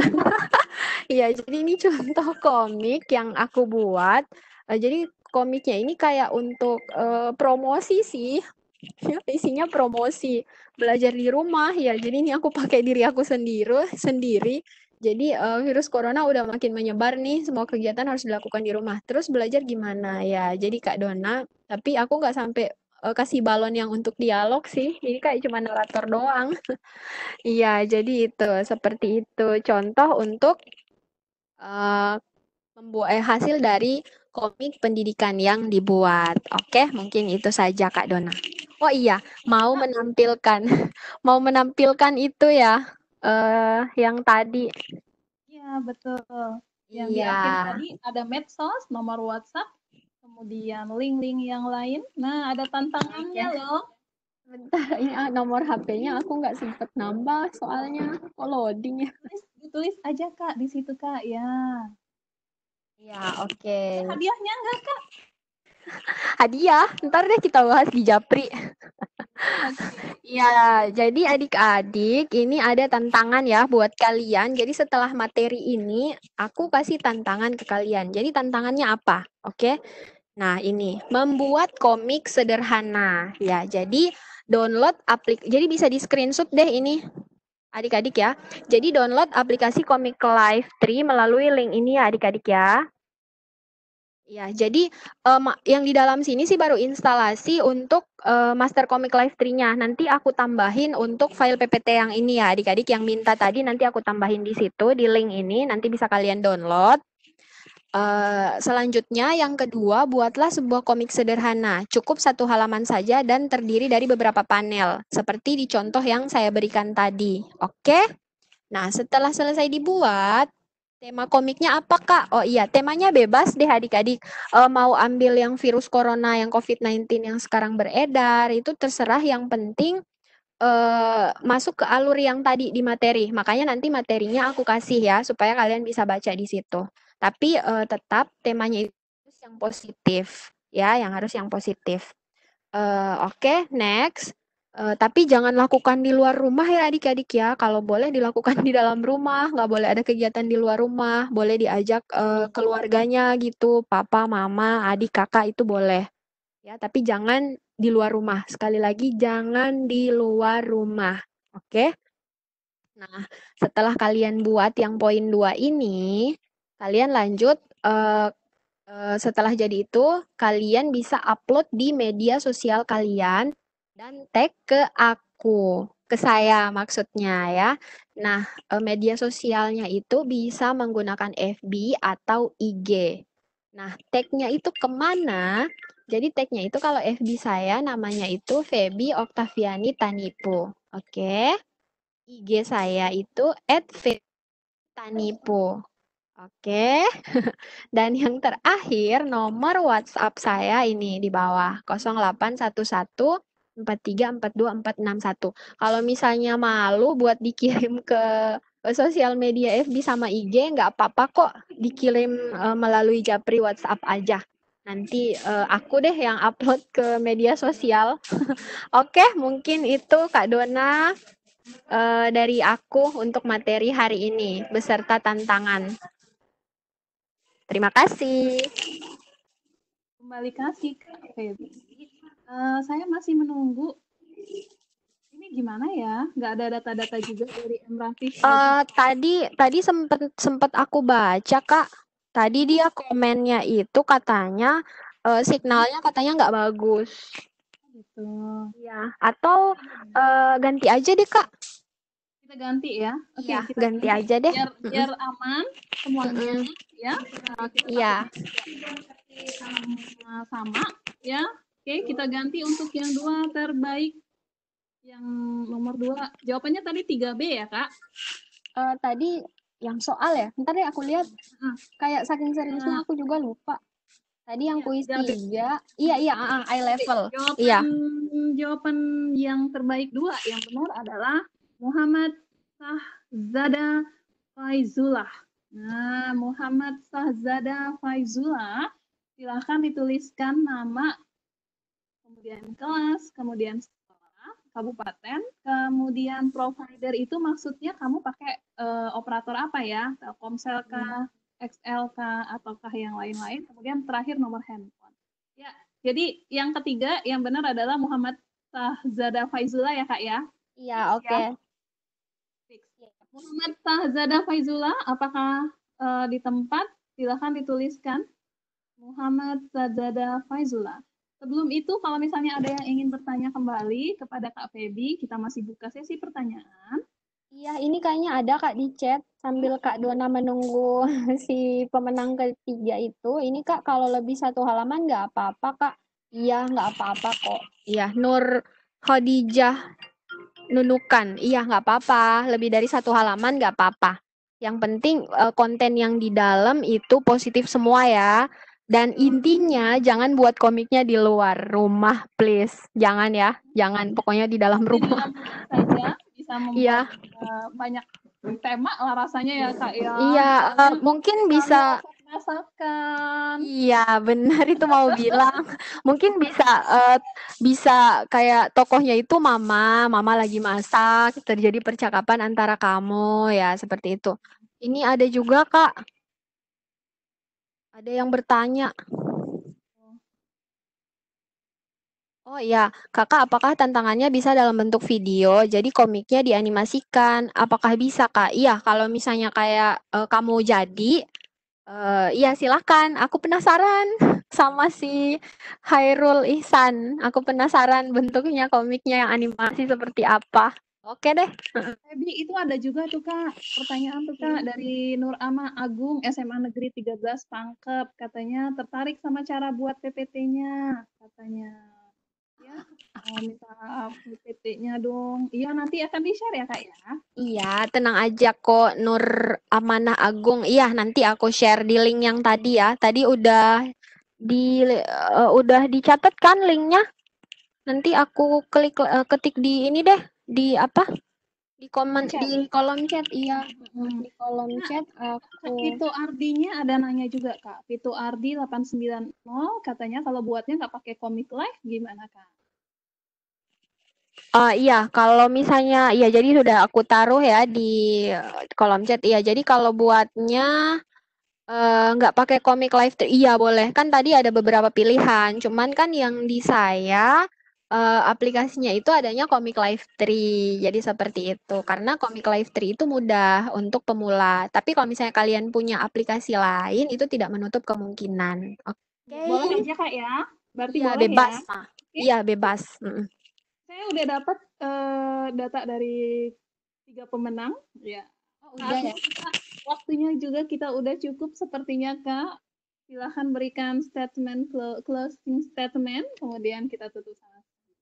Iya, jadi ini contoh komik yang aku buat. Eh, jadi komiknya ini kayak untuk eh, promosi sih. Ya, isinya promosi belajar di rumah ya. Jadi ini aku pakai diri aku sendiri, sendiri. Jadi eh, virus corona udah makin menyebar nih, semua kegiatan harus dilakukan di rumah. Terus belajar gimana ya? Jadi Kak Dona, tapi aku nggak sampai eh, kasih balon yang untuk dialog sih. Jadi kayak cuma narator doang. Iya, jadi itu seperti itu contoh untuk eh, membuat eh, hasil dari komik pendidikan yang dibuat. Oke, mungkin itu saja Kak Dona. Oh iya, mau menampilkan mau menampilkan itu ya eh yang tadi. iya betul. Yang di Iya. akhir tadi ada medsos, nomor WhatsApp, kemudian link-link yang lain. Nah, ada tantangannya Oke. loh. Bentar, ini ah, nomor H P-nya aku nggak sempet nambah soalnya oh, loading ya. Tulis, ditulis aja Kak di situ Kak. Ya. Ya, oke. Ada hadiahnya nggak Kak? Hadiah, ntar deh kita bahas di Japri. Oke. Ya, jadi adik-adik ini ada tantangan ya buat kalian. Jadi setelah materi ini, aku kasih tantangan ke kalian. Jadi tantangannya apa? Oke. Nah, ini membuat komik sederhana. Ya, jadi download aplik. Jadi bisa di screenshot deh ini adik-adik ya. Jadi download aplikasi Komik Live Tree melalui link ini ya adik-adik ya. Ya, jadi em, yang di dalam sini sih baru instalasi untuk eh, master comic live tree-nya. Nanti aku tambahin untuk file P P T yang ini ya, adik-adik yang minta tadi nanti aku tambahin di situ di link ini, nanti bisa kalian download. Eh, selanjutnya yang kedua, buatlah sebuah komik sederhana, cukup satu halaman saja dan terdiri dari beberapa panel, seperti di contoh yang saya berikan tadi. Oke? Nah, setelah selesai dibuat, tema komiknya apa, Kak? Oh iya, temanya bebas deh adik-adik. Eh, mau ambil yang virus corona, yang covid sembilan belas yang sekarang beredar, itu terserah. Yang penting eh, masuk ke alur yang tadi di materi. Makanya nanti materinya aku kasih ya, supaya kalian bisa baca di situ. Tapi eh, tetap temanya itu harus yang positif. Ya, yang harus yang positif. Eh, Oke, next. Eh, tapi jangan lakukan di luar rumah ya adik-adik ya. Kalau boleh dilakukan di dalam rumah, nggak boleh ada kegiatan di luar rumah. Boleh diajak eh, keluarganya gitu, papa, mama, adik, kakak itu boleh. Ya, tapi jangan di luar rumah. Sekali lagi, jangan di luar rumah. Oke. Nah, setelah kalian buat yang poin dua ini, kalian lanjut eh, eh, setelah jadi itu, kalian bisa upload di media sosial kalian dan tag ke aku, ke saya maksudnya ya. Nah, eh, media sosialnya itu bisa menggunakan F B atau I G. Nah, tagnya itu kemana? Jadi tagnya itu kalau F B saya namanya itu Feby Oktaviani Tanipo. Oke. I G saya itu at Tanipo. Oke. Dan yang terakhir nomor WhatsApp saya ini di bawah nol delapan satu satu empat tiga empat dua empat enam satu. Kalau misalnya malu buat dikirim ke sosial media F B sama I G nggak apa-apa kok, dikirim uh, melalui Japri WhatsApp aja. Nanti uh, aku deh yang upload ke media sosial. Oke, mungkin itu Kak Dona uh, dari aku untuk materi hari ini beserta tantangan. Terima kasih. Kembali kasih Kak Feby. Uh, saya masih menunggu. Ini gimana ya? Nggak ada data-data juga dari M Rafiq. Uh, tadi tadi sempet sempet aku baca Kak. Tadi dia komennya itu katanya uh, signalnya katanya nggak bagus. Gitu. Ya. Atau uh, ganti aja deh Kak. Kita ganti ya. Oke, ya, kita ganti aja deh. Biar biar aman semuanya Mm-mm. ya. Uh, kita Iya. sama, sama ya. Oke, kita ganti untuk yang dua terbaik. Yang nomor dua, jawabannya tadi tiga B ya, Kak? Uh, tadi yang soal ya? Ntar deh aku lihat. Uh, Kayak saking seriusnya uh, aku juga lupa. Tadi yang kuis iya, tiga, iya iya, uh, eye level. Jawaban, iya. Jawaban yang terbaik dua, yang benar adalah Muhammad Sahzada Faizullah. Nah, Muhammad Sahzada Faizullah, silahkan dituliskan nama, kemudian kelas, kemudian sekolah, kabupaten, kemudian provider itu maksudnya kamu pakai uh, operator apa ya? Telkomsel kah, X L kah, ataukah yang lain-lain? Kemudian terakhir nomor handphone. Ya, jadi yang ketiga yang benar adalah Muhammad Sahzada Faizullah ya Kak ya? Iya, oke. Okay. Ya. Muhammad Sahzada Faizullah, apakah uh, di tempat? Silahkan dituliskan. Muhammad Sahzada Faizullah. Sebelum itu, kalau misalnya ada yang ingin bertanya kembali kepada Kak Feby, kita masih buka sesi pertanyaan. Iya, ini kayaknya ada Kak di chat sambil Kak Dona menunggu si pemenang ketiga itu. Ini Kak, kalau lebih satu halaman nggak apa-apa Kak. Iya, nggak apa-apa kok. Iya, Nur Khadijah Nunukan. Iya, nggak apa-apa. Lebih dari satu halaman nggak apa-apa. Yang penting konten yang di dalam itu positif semua ya. Dan intinya jangan buat komiknya di luar rumah, please. Jangan ya, jangan. Pokoknya di dalam rumah. Di dalam rumah saja bisa membuat yeah. uh, banyak tema lah rasanya ya Kak ya. Iya, uh, mungkin bisa. Masakan. Iya, benar itu mau bilang. Mungkin bisa uh, bisa kayak tokohnya itu mama, mama lagi masak, terjadi percakapan antara kamu ya seperti itu. Ini ada juga Kak. Ada yang bertanya. Oh iya, Kakak apakah tantangannya bisa dalam bentuk video? Jadi komiknya dianimasikan. Apakah bisa Kak? Iya, kalau misalnya kayak uh, kamu jadi Uh, iya silahkan, aku penasaran sama si Hairul Ihsan. Aku penasaran bentuknya komiknya yang animasi seperti apa. Oke deh. Feby, itu ada juga tuh Kak, pertanyaan tuh Kak dari Nur Ama Agung, S M A Negeri tiga belas Pangkep. Katanya tertarik sama cara buat P P T-nya, katanya. Ya, oh, minta P P T-nya dong. Iya, nanti akan di-share ya Kak ya? Iya, tenang aja kok Nur Amanah Agung. Iya, nanti aku share di link yang tadi ya. Tadi udah di uh, udah dicatat kan linknya? Nanti aku klik uh, ketik di ini deh, di apa? Di komen chat. Di kolom chat, iya. Hmm. Di kolom nah, chat aku. Vito Ardinya ada nanya juga Kak. Vito Ardi delapan sembilan nol katanya kalau buatnya nggak pakai Comic Live gimana Kak? Uh, iya, kalau misalnya, ya jadi sudah aku taruh ya di kolom chat. Iya, jadi kalau buatnya nggak uh, pakai Comic Live, iya boleh. Kan tadi ada beberapa pilihan. Cuman kan yang di saya eh, aplikasinya itu adanya Komik Live Tree. Jadi seperti itu. Karena Komik Live Tree itu mudah untuk pemula. Tapi kalau misalnya kalian punya aplikasi lain, itu tidak menutup kemungkinan. Oke. Boleh aja Kak ya? Berarti Iya, boleh bebas. ya? Mah. Oke. Iya, bebas. Mm-mm. Saya udah dapat eh, data dari tiga pemenang. Ya. Oh, udah ya. Saatnya kita, waktunya juga kita udah cukup sepertinya Kak. Silahkan berikan statement clo- closing statement, kemudian kita tutup sama.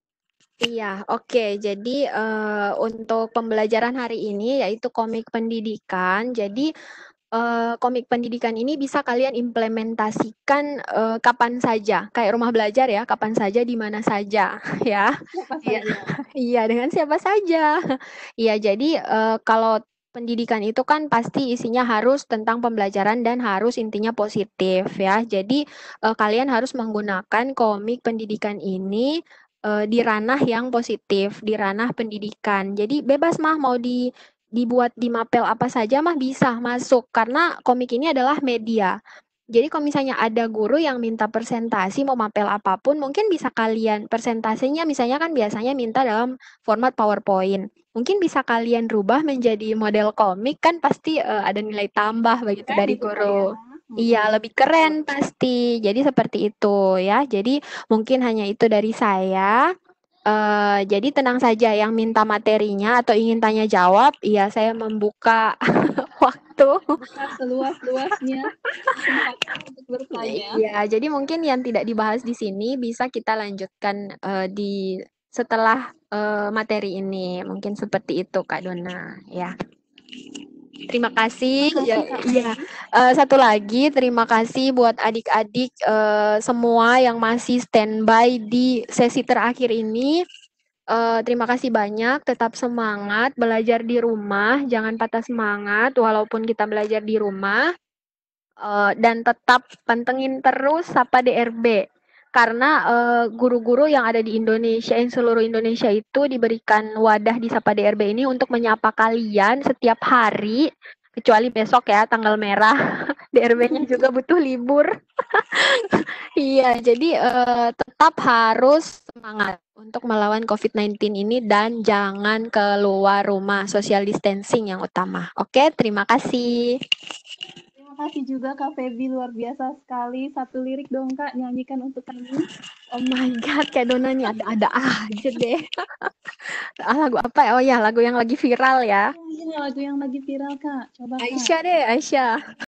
Iya, oke. Jadi eh, untuk pembelajaran hari ini yaitu komik pendidikan. Jadi eh, komik pendidikan ini bisa kalian implementasikan eh, kapan saja, kayak rumah belajar ya, kapan saja, di mana saja, ya. Siapa Iya, saja? iya dengan siapa saja. Iya, jadi eh, kalau pendidikan itu kan pasti isinya harus tentang pembelajaran dan harus intinya positif ya. Jadi eh, kalian harus menggunakan komik pendidikan ini eh, di ranah yang positif, di ranah pendidikan. Jadi bebas mah mau di dibuat di mapel apa saja mah bisa masuk karena komik ini adalah media. Jadi kalau misalnya ada guru yang minta presentasi mau mapel apapun, mungkin bisa kalian presentasinya misalnya kan biasanya minta dalam format PowerPoint. Mungkin bisa kalian rubah menjadi model komik kan pasti eh, ada nilai tambah begitu Keren dari itu Kak ya. guru. Iya, lebih keren pasti. Jadi seperti itu ya. Jadi mungkin hanya itu dari saya. Eh, jadi tenang saja yang minta materinya atau ingin tanya jawab, iya saya membuka waktu. Buka seluas-luasnya kesempatan untuk bertanya. Iya, jadi mungkin yang tidak dibahas di sini bisa kita lanjutkan eh, di setelah eh, materi ini. Mungkin seperti itu Kak Dona, ya. Terima kasih. Terima Ya, kasih Kak iya. Feby. Eh, satu lagi terima kasih buat adik-adik eh, semua yang masih standby di sesi terakhir ini. Eh, terima kasih banyak, tetap semangat belajar di rumah, jangan patah semangat walaupun kita belajar di rumah. Eh, dan tetap pantengin terus Sapa D R B. Karena eh, guru-guru yang ada di Indonesia, yang seluruh Indonesia itu diberikan wadah di Sapa D R B ini untuk menyapa kalian setiap hari, kecuali besok ya, tanggal merah. D R B-nya juga butuh libur. Iya, jadi eh, tetap harus semangat untuk melawan covid sembilan belas ini dan jangan keluar rumah, social distancing yang utama. Oke, terima kasih. Terima kasih juga Kak Feby, luar biasa sekali. Satu lirik dong Kak, nyanyikan untuk kami. Oh my God, kayak Dona nih ada-ada aja deh. Ah, lagu apa ya? Oh ya, lagu yang lagi viral ya. Ini lagu yang lagi viral Kak, coba Kak. Aisyah deh, Aisyah.